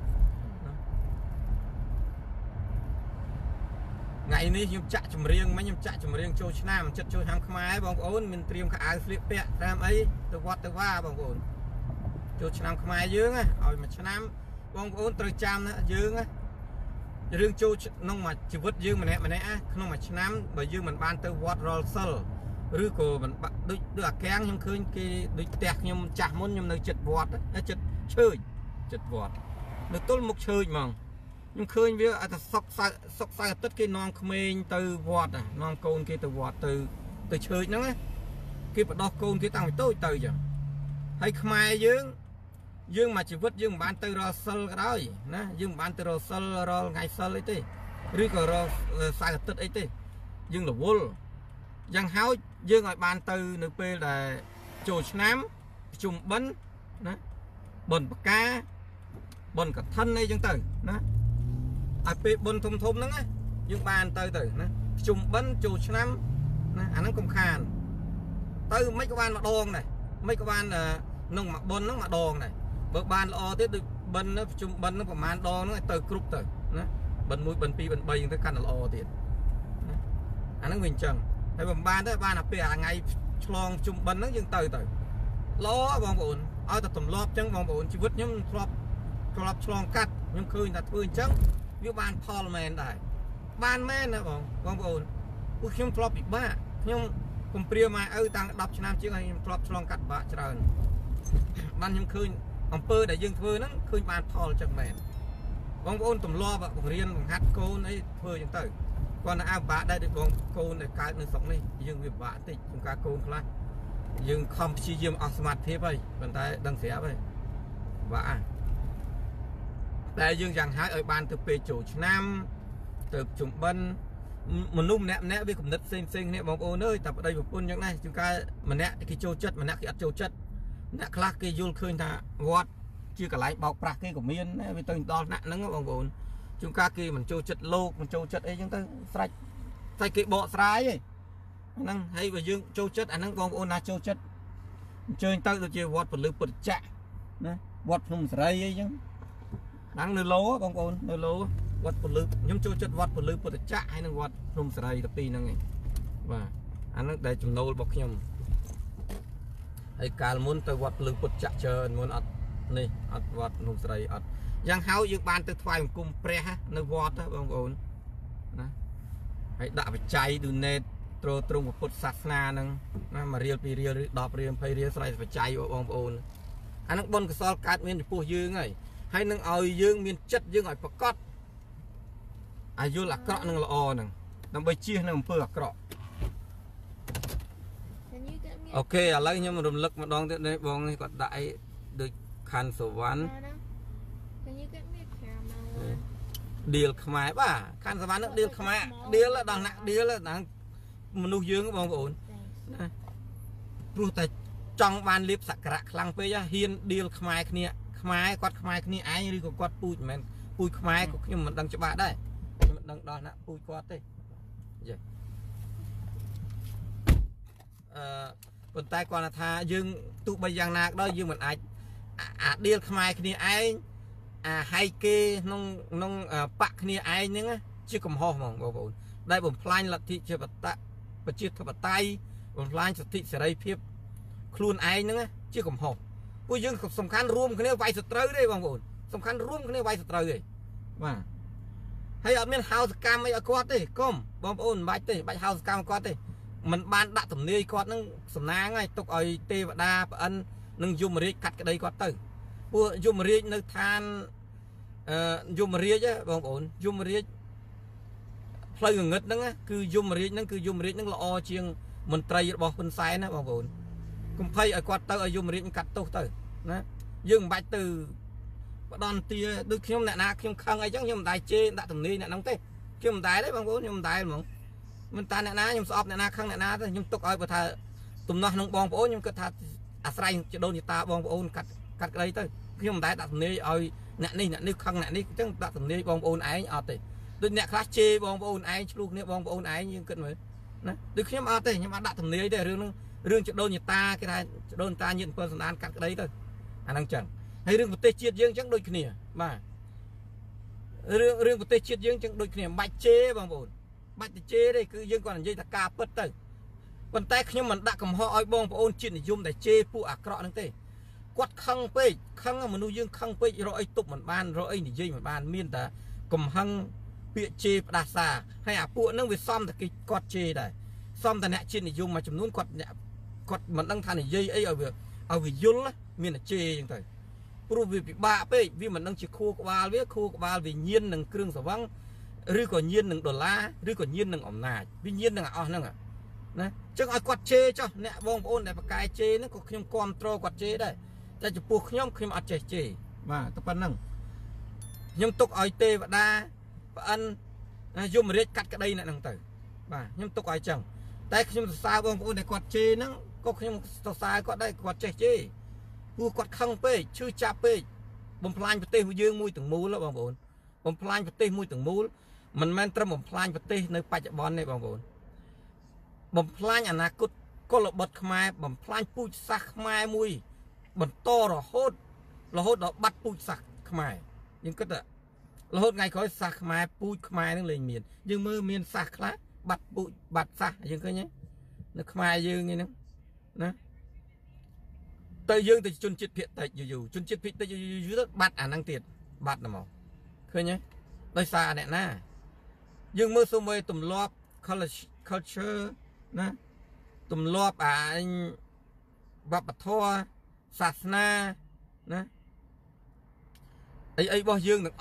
ថ្ងៃនេះខ្ញុំចាក់ចម្រៀងមិញខ្ញុំចាក់ចម្រៀងចូលឆ្នាំចិត្តចូលឆ្នាំខ្មែរបងប្អូនមានត្រៀមខោអាវស្លៀកពាក់តាមអីទៅវត្តទៅវាបងប្អូនចូលឆ្នាំខ្មែរយើងឲ្យមួយឆ្នាំបងប្អូនត្រូវចាំណាយើងរឿងចូលក្នុងមួយជីវិតយើងម្នាក់ក្នុងមួយឆ្នាំបើយើងមិនបានទៅវត្តរលសិលឬក៏មិនដូចអាកាំងខ្ញុំឃើញគេដូចផ្ទះខ្ញុំចាស់មុនខ្ញុំនៅចិត្តវត្តចិត្តឈើចិត្តវត្តនៅទល់មុខឈើហ្មងខ្ញុំឃើញវាតែសុកសៅអាទិត្យគេនាំក្មេងទៅវត្តនាំកូនគេទៅវត្តទៅឈើហ្នឹងគេបដោះកូនគេតាំងពីតូចទៅចឹងហើយខ្មែរយើងមកជីវិតយើងមិនបានទៅរកសិលក៏ដោយណាយើងមិនបានទៅរកសិលរាល់ថ្ងៃសិលអីទេឬក៏រកសៅអាទិត្យអីទេយើងរវល់យ៉ាងហោចយើងឲ្យបានទៅនៅពេលដែលចូលឆ្នាំប្រជុំបិណ្ឌណាបិណ្ឌបកាបិណ្ឌកឋិនអីចឹងទៅណាឲ្យពេលបិណ្ឌធំហ្នឹងយើងបានទៅណាប្រជុំបិណ្ឌចូលឆ្នាំណាអាហ្នឹងកំខានទៅមិនក៏បានម្ដងដែរមិនក៏បានក្នុងមួយបិណ្ឌហ្នឹងម្ដងដែរបើបានល្អទៀតដូចបិណ្ឌប្រជុំបិណ្ឌហ្នឹងប្រហែលដងហ្នឹងទៅគ្រប់ទៅណាបិណ្ឌ1បិណ្ឌ2បិណ្ឌ3ហ្នឹងទៅកាន់តែល្អទៀតណាអាហ្នឹងវាអញ្ចឹងហើយមិនបានទេបានតែពេលថ្ងៃឆ្លងប្រជុំបិណ្ឌហ្នឹងយើងទៅល្អបងប្អូនឲ្យតែទម្លាប់អញ្ចឹងបងប្អូនជីវិតខ្ញុំធ្លាប់ឆ្លងកាត់ខ្ញុំឃើញតែធ្វើអញ្ចឹងវាបានផលមែនដែរបានមែនណាបងប្អូនពួកខ្ញុំធ្លាប់ពិបាកខ្ញុំកំព្រាម៉ែឪតាំង10ឆ្នាំជាងហើយខ្ញុំធ្លាប់ឆ្លងកាត់ពិបាកច្រើនបានខ្ញុំឃើញអំពើដែលយើងធ្វើហ្នឹងឃើញបានផលចឹងមែនបងប្អូនទម្លាប់បង្រៀនបង្ហាត់កូនអីធ្វើចឹងទៅគាត់នៅអបាដែរដូចបងកូនដែលកើតនៅស្រុកនេះយើងវាពិបាកតិចក្នុងការកូនខ្លះយើងខំព្យាយាមអស់សមត្ថភាពហើយប៉ុន្តែដឹងស្រាប់ហើយបាទតែយើងយ៉ាងហោចឲ្យបានទៅពេលចូលឆ្នាំទៅជំបិណ្ឌមនុស្សម្នាក់វាគំនិតផ្សេងគ្នាបងប្អូនអើយតែប្តីប្រពន្ធចឹងណាជួនកាលម្នាក់គេចូលចិត្តម្នាក់គេអត់ចូលចិត្តអ្នកខ្លះគេយល់ឃើញថាវត្តជាកន្លែងបោកប្រាស់គេក៏មានវាទៅដល់ថ្នាក់ហ្នឹងបងប្អូនជួនកាលគេមិនចូលចិត្តលោកមិនចូលចិត្តអីចឹងទៅស្រេចគេបកស្រាយឯហ្នឹងហើយបើយើងចូលចិត្តអាហ្នឹងបងប្អូនណាចូលចិត្តអញ្ជើញទៅដូចជាវត្តពលឺពុទ្ធចក្រណាវត្តភ្នំសេរីអីចឹងហ្នឹងនៅឡូបងប្អូននៅឡូវត្តពលឺខ្ញុំចូលចិត្តវត្តពលឺពុទ្ធចក្រហើយនឹងវត្តភ្នំសេរីទៅពីរហ្នឹងឯងបាទអាហ្នឹងដែលចំណូលរបស់ខ្ញុំហើយកាលមុនទៅវត្តពលឺពុទ្ធចក្រច្រើនមុនអត់នេះអត់វត្តភ្នំសេរីអត់យ៉ាងហោចយើងបានទៅថ្វាយបង្គំព្រះនៅវត្តបងប្អូនណាហើយដាក់បច្ច័យ donate ត្រង់ពុទ្ធសាសនាហ្នឹងណា1រៀល2រៀលឬ10រៀល20រៀលស្រ័យបច្ច័យបងប្អូនអាហ្នឹងបុណ្យកុសលកើតមានចំពោះយើងហើយនឹងឲ្យយើងមានចិត្តយើងឲ្យប្រកបអាយុអាក្រក់នឹងល្អហ្នឹងដើម្បីជៀសនៅអំពើអាក្រក់អូខេឥឡូវខ្ញុំរំលឹកម្ដងទៀតនេះបងនេះគាត់ដាក់អីដូចខាន់សវណ្ណឌៀលខ្មែរបាទខាន់សវណ្ណហ្នឹងឌៀលខ្មែរឌៀលដល់ណាក់ឌៀលដល់មនុស្សយើងបងប្អូនណាព្រោះតែចង់បានលៀបសក្ការៈខ្លាំងពេកហ៊ានឌៀលខ្មែរគ្នាខ្មែរគាត់ខ្មែរគ្នាឯងឬក៏គាត់ពូជមិនមែនពូជខ្មែរក៏ខ្ញុំមិនដឹងច្បាស់ដែរខ្ញុំមិនដឹងដល់ណាពូជគាត់ទេយេប៉ុន្តែគាត់ថាយើងទោះបីយ៉ាងណាក៏ដោយយើងមិនអាចអាឌៀលខ្មែរគ្នាឯងអាហៃគេក្នុងបកគ្នាឯងហ្នឹងជាកំហុសហ្មងបងប្អូនដែលបំផ្លាញលទ្ធិប្រជាធិបតេយ្យបំផ្លាញសិទ្ធិសេរីភាពខ្លួនឯងហ្នឹងជាកំហុសពួកយើងសំខាន់រួមគ្នាវាយសត្រូវទេបងប្អូនសំខាន់រួមគ្នាវាយសត្រូវទេបាទហើយអត់មានហៅសកម្មអីឲ្យគាត់ទេកុំបងប្អូនមិនបាច់ទេបាច់ហៅសកម្មគាត់ទេមិនបានដាក់ទំនាយគាត់ហ្នឹងសំណាងហើយទុកឲ្យទេវតាប្អិននិងយមរាជកាត់ក្តីគាត់ទៅពួកយមរាជនៅឋានយមរាជបងប្អូនយមរាជផ្លូវងងឹតហ្នឹងគឺយមរាជហ្នឹងល្អជាងមន្ត្រីរបស់ហ៊ុនសែនណាបងប្អូនកុំភ័យឲ្យគាត់ទៅឲ្យយមរាជកាត់ទោសទៅណាយើងមិនបាច់ទៅបដន្ទាដូចខ្ញុំអ្នកណាខ្ញុំខឹងអីចឹងខ្ញុំមិនដែរជេរដាក់ទំនាយអ្នកហ្នឹងទេខ្ញុំមិនដែរទេបងប្អូនខ្ញុំមិនដែរហ្មងមិនតាអ្នកណាខ្ញុំស្អប់អ្នកណាខឹងអ្នកណាទេខ្ញុំទុកឲ្យបើថាទំនាស់ក្នុងបងប្អូនខ្ញុំគិតថាអាស្រ័យចដូនញតាបងប្អូនកាត់ក្តីទៅខ្ញុំមិនដែរដាក់ទំនាយឲ្យអ្នកនេះខឹងអ្នកនេះចឹងដាក់ទំនាយបងប្អូនឯងអត់ទេដូចអ្នកខ្លះជេរបងប្អូនឯងឆ្លោះគ្នាបងប្អូនឯងយើងគិតមើលណាដូចខ្ញុំអត់ទេខ្ញុំអត់ដាក់ទំនាយទេរឿងហ្នឹងរឿងចដូនញតាគេថាចដូនតាញាតិ7សន្តានកាត់ក្តីទៅអាហ្នឹងចឹងហើយរឿងប្រទេសជាតិយើងចឹងដូចគ្នាបាទរឿងប្រទេសជាតិយើងចឹងដូចគ្នាមិនបាច់ជេរបងប្អូនបាច់ទៅជេរទេគឺយើងគាត់និយាយថាការពិតទៅប៉ុន្តែខ្ញុំមិនដាក់កំហុសឲ្យបងប្អូនជាតិនិយមដែលជេរពួកអាក្រក់ហ្នឹងទេគាត់ខឹងពេកខឹងមនុស្សយើងខឹងពេករកអីទប់មិនបានរកអីនិយាយមិនបានមានតែកំហឹងពាក្យជេរផ្ដាសាហើយអាពួកហ្នឹងវាសំតែគេគាត់ជេរដែរសំតែអ្នកជាតិនិយមមួយចំនួនគាត់មិនដឹងថានិយាយអីឲ្យវាយល់មានតែជេរអញ្ចឹងទៅព្រោះវាពិបាកពេកវាមិនដឹងជាខួរក្បាលវាញៀននឹងគ្រឿងស្រវឹងឬក៏ញៀននឹងដុល្លារឬក៏ញៀននឹងអំណាចវាញៀននឹងអស់ហ្នឹងណាអញ្ចឹងឲ្យគាត់ជេរចុះអ្នកបងប្អូនដែលបកកាយជេរហ្នឹងក៏ខ្ញុំគ្រប់គ្រងគាត់ជេរដែរតែចំពោះខ្ញុំអត់ចេះជេរបាទតែប៉ុណ្្នឹងខ្ញុំទុកឲ្យទេវតាប្អិនយមរាជកាត់ក្តីអ្នកហ្នឹងទៅបាទខ្ញុំទុកឲ្យចឹងតែខ្ញុំសរសើរបងប្អូនដែលគាត់ជេរហ្នឹងក៏ខ្ញុំសរសើរគាត់ដែរគាត់ចេះជេរព្រោះគាត់ខឹងពេកឈឺចាប់ពេកបំផ្លាញប្រទេសយើងមួយទាំងមូលបងប្អូនបំផ្លាញប្រទេសមួយទាំងមូលមិនមែនត្រឹមបំផ្លាញប្រទេសនៅបច្ចុប្បន្នទេបងប្អូនបំផ្លាញអនាគតកុលបុត្រខ្មែរបំផ្លាញពូជសាសន៍ខ្មែរមួយបន្តរហូតដល់បាត់ពូជសាសន៍ខ្មែរយើងគិតថារហូតថ្ងៃក្រោយសាសន៍ខ្មែរពូជខ្មែរនឹងលែងមានយើងមើលមានសាសន៍ខ្លះបាត់ពូជបាត់សាសន៍យើងឃើញទេនៅខ្មែរយើងនេះហ្នឹងណាទៅយើងទៅជនជាតិភាគតិចយូរជនជាតិភាគតិចយូរទៅបាត់អាហ្នឹងទៀតបាត់ហ្មងឃើញទេដោយសារអ្នកណាយើងមើលសូម្បីទម្លាប់ culture ណាទម្លាប់វប្បធម៌សាសនាណា ấy bao dương được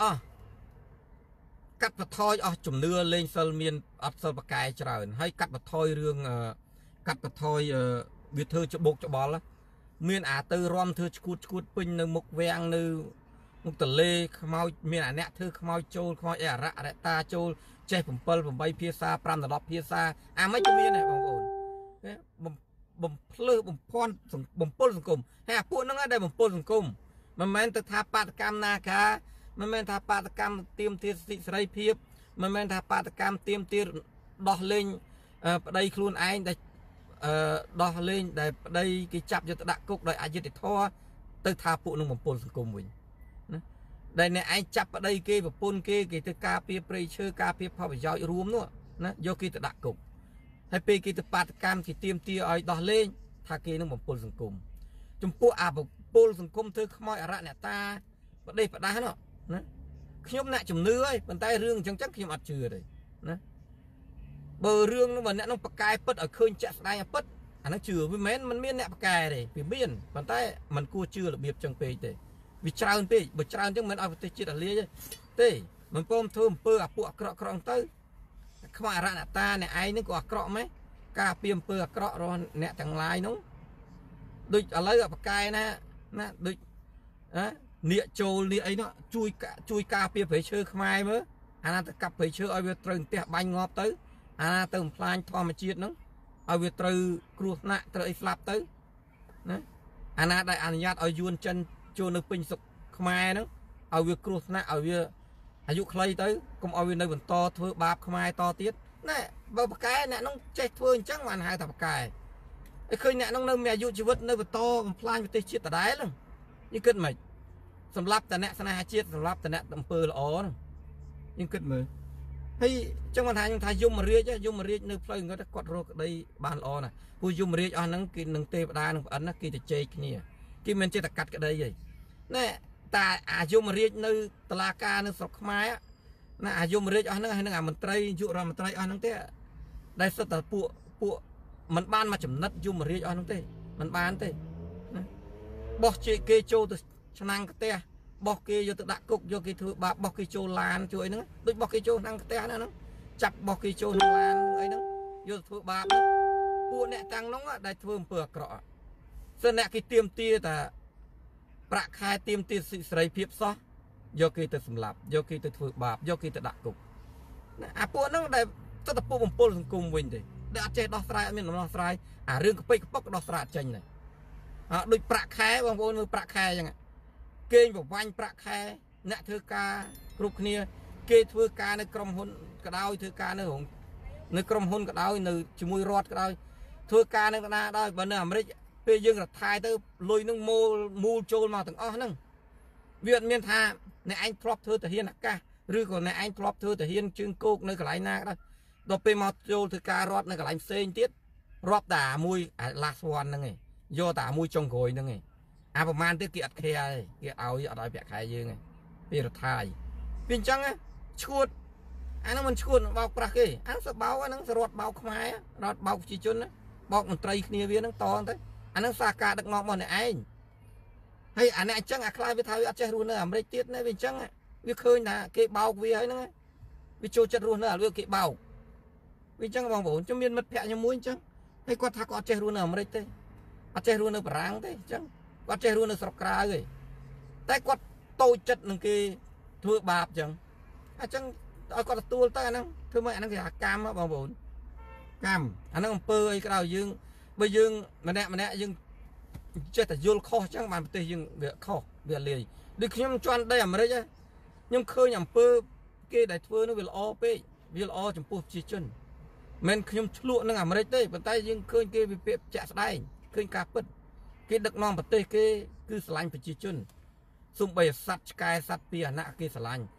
cắt và thôi chùm nưa lên sơn miền sơn bạc cài trời hay cắt và thôi rương cắt và thôi việt thư cho bột cho bò lá miền từ rom thư cút pin nơi mục vàng nơi mục tờ lê mau miền nẹt thư mau trôi mau rạ ta trôi cheผมเปิลผมใบเพียซาปรามตลอดเพียซาไม่จะมีเนี่ยบางคนบ่มเพลือบ่มพรบ่มปนสังคมให้พวกนั้นได้บ่มปนสังคมมันแม้แต่ท่าปาตกรรมนาคามันแม้ท่าปาตกรรมเตรียมเทียสิสไรเพียบมันแม้ท่าปาตกรรมเตรียมเทียดอกเล่งได้ครูนไอ้ได้ดอกเล่งได้กิจับยุตตะกุกได้อายุติท่อตึกท่าพวกนั้นบ่มปนสังคมวิ่งได้ในไอ้จับได้เกแบบปนเกกิตกาเปียเปรย์เชื่อกาเปียพอไปย่อยรวมนู้นะโยกิตดักกุกให้เปกิตปาตกรรมที่เตรียมตีอ้อยดอกเล่งทาเกนึงบ่มปนสังคมจมพวกแบบปนสังคมเธอขโมยอะไรเนี่ยตาประเดี๋ยวประดาเนาะนะขยมเนี่ยจุ่มเนื้อมันใต้เรื่องจังจังขยมอัดเชื่อเลยนะเบอร์เรื่องมันเนี่ยน้องปากกายปัดเอาคืนจะได้ปัดอันนั้นเชื่อวิเมนมันเมียนเนี่ยปากกายเลยวิเมียนมันใต้มันกู้เชื่อระเบียบจังเปย์เลยวิจารณ์เปย์วิจารณ์จังมันเอาไปจิตอะไรเลยเต้มันป้อมเทิมเปื่อปวกกระกรองเต้ขโมยอะไรเนี่ยตาเนี่ยไอ้นึกว่ากระไหมกาเปียมเปื่อกระรอนเนี่ยต่างลายน้องดูอะไรกับปากกายนะดูเนียโจเนียไอ้เนาะจุยกาเปียเผยเชื่อขมายมั้ยอันนั้นกับเผยเชื่อเอาเวตรึงเตะใบงอบตื้ออันนั้นเติมพลายทอมาจีดน้องเอาเวตรึกรูหน้าตรึไอ้ฟลับตื้อนะอันนั้นได้อนุญาตเอายวนจันโจนึกเป็นสุขขมายน้องเอาเวกรูหน้าเอาเวอายุใครตื้อก็เอาเวในบนต่อเถื่อบาปขมายต่อเตี้ยนี่บ่ปากกายเนี่ยน้องเจ็ดเถื่อจังมันหายแต่ปากกายไอ้เคยเนี่ยน้องเริ่มมีอายุชีวิตในบนต่อพลายไปติดชิดแต่ได้แล้วนี่เกิดใหม่สำหรับแต่เนี่ยสนาเชียสำหรับแต่เนี่ยตำเปอร์ละอ๋อยังเกิดมือให้จังหวัดไทยยังไทยยุ่มมาเรียจ้ะยุ่มมาเรียนึกเพลิงก็จะกดโรคได้บานอ๋อน่ะผู้ยุ่มมาเรียอ๋อนั่งกินนั่งเตะดานั่งอันนั่งกินแต่เจกนี่กินมันเจตกัดก็ได้ยังนี่แต่อายุ่มมาเรียนึกตลาการนึกสกไม้น่ะอายุ่มมาเรียอ๋อนั่งให้นั่งมันไตรยุรามันไตรอ๋อนั่งเตะได้สตร์ปัวมันบ้านมาจุ่มนัดยุ่มมาเรียอ๋อนั่งเตะมันบ้านเตะบอกเจเกโจตัวชนังเตะบอกเกยโยตดักกุกโยกิถือบาบอกเกยโจลานช่วยนึงด้วยบอกเกยโจนังเตะนั่นจับบอกเกยโจลานไอ้นึงโยถือบาปูเนี่ยจังน้องอ่ะได้เพิ่มเปลือกเกราะส่วนเนี่ยกิเตรียมตีแต่ประคายเตรียมตีสิสไรเพียบซอโยกิถือสำหรับโยกิถือบาโยกิถือดักกุกนะปูนั่งได้ตั้งแต่ปูผมปูสังคมวิ่งเลยได้อาเจดอสไลมีน้ำดอสไลเรื่องกระปิกระปกดอสไลจังเลยโดยประคายบางคนมือประคายยังไงเกณฑ์แบบวันประแคร์เนื้อเธอกาปลุกเนี่ยเกณฑ์เธอกาในกรมหุ่นกระดาวเธอกาในหงในกรมหุ่นกระดาวในจมูกรอดกระดาวเธอกาในกระดาได้บันเนี่ยไม่ได้ไปยังกระทายเธอลุยนึงมูโจลมาถึงอ้อนั่งเวียนเมียนทาในไอ้พลอปเธอแต่เฮียนักกะหรือก่อนในไอ้พลอปเธอแต่เฮียนจึงโกกในกระไรนาได้ต่อไปมาโจลเธอการอดในกระไรเซนติดรอบด่ามวยลาสวานนั่งไงโยด่ามวยจงโกยนั่งไงประมาณที่เกียรติเคียเกียรติเอาอะไรแบบใครยังไงเป็นรถไทยเป็นจังไงชุดอันนั้นมันชุดเบาปลาเกยอันนั้นสเบาอันนั้นสรวดเบาขมายรถเบาจีจุนนะบอกมันไตรเนียเวียนั่งตอนเต้อันนั้นสากาดักงอมันเนี่ยไอ้ให้อันนี้จังอะคลายไปไทยอาจจะรู้เนอะไม่ได้ติดนะเป็นจังอะวิเคยนะเกยเบาเวียนั่งวิโจจะรู้เนอะเรื่องเกยเบาวิจังบางบุญจะมีมันแผลยังมุ้ยจังให้กว่าทักอาจจะรู้เนอะไม่ได้เต้อาจจะรู้เนอะปรางเต้จังก็เจรู้ในสระกราเลยแต่ก็โตจัดหนึ่งกีทั่วบาปจังจังเอาก็ตัวแต่นั่งทั่วไม่นั่งที่หากามมาบางบุญกามอันนั้นเปื่อยก็เรายึงไปยึงมันเนี่ยยึงเจแต่โยนข้อจังมันไปตียึงเบียข้อเบียเลยดิขยมจวนได้ยังไม่ได้จ้ะยังเคยยังเปื่อยกีได้ทั่วนึกเวลาเป้เวลาจมพูจีจุนมันขยมชลุนั่งไม่ได้เต้ปัจจัยยึงเคยกีไปเปียจะได้เคยกาปิดcái đất non bát tê cái cứ sành phải chỉ chun xung bày sắt cài sắt pia nã cái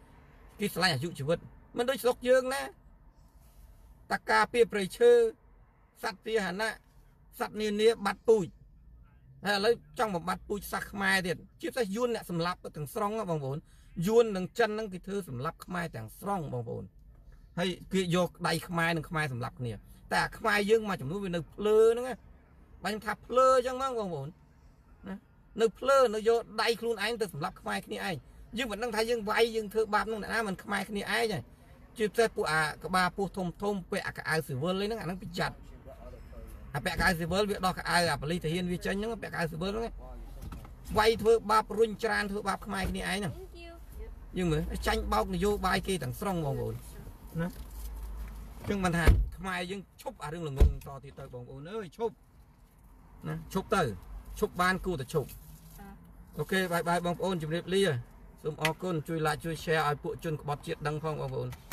sành ở dụ chỉ vậtมันโดยสกยืงนะตะกาเปียเปรย์เชื่อสัตว์เปียหันนะสัตว์เนี่ยบัดปุยแล้วจ้องแบบบัดปุยสักไม้เด็ดชิบใส่ยุนเนี่ยสำลับถึงสองบางบุญยุนหนึ่งจันนั่งกี่เธอสำลับไม้แต่งสองบางบุญให้กี่โยกใดไม้หนึ่งไม้สำลับเนี่ยแต่ไม้ยืงมาจำนวนเป็นหนึ่งเพลนึงไงบางทับเพลจังมั้งบางบุญนึกเพลนึกโยได้ครูนไอ้แต่สำหรับขมายนี่ไอ้ dương vẫn đang thấy dương vay dương thưa bạp nó đã mình không ai cái ai vậy chưa thấy phụ các ba phụ thôm thôm vẽ cả ai xử vơi lấy nó bị chặt vẽ cái xử vơi việc đó cả ai lấy thể hiện vi chân những vẽ cái xử vơi đấy vay thưa bạp run tràn thưa bạp không ai cái ai nè nhưng mà tranh bao vô bài kia thằng song mong ổn nhưng mà hàng mai dương chụp đừng là ngừng to thì tới bóng ổn ơi chụp tới chụp ban cu từ chụp ok bye bye bóng ổn chụp đẹp ly rồi xung o con chui lại chui share ai phụ chân bọt chuyện đăng phong bóng ổn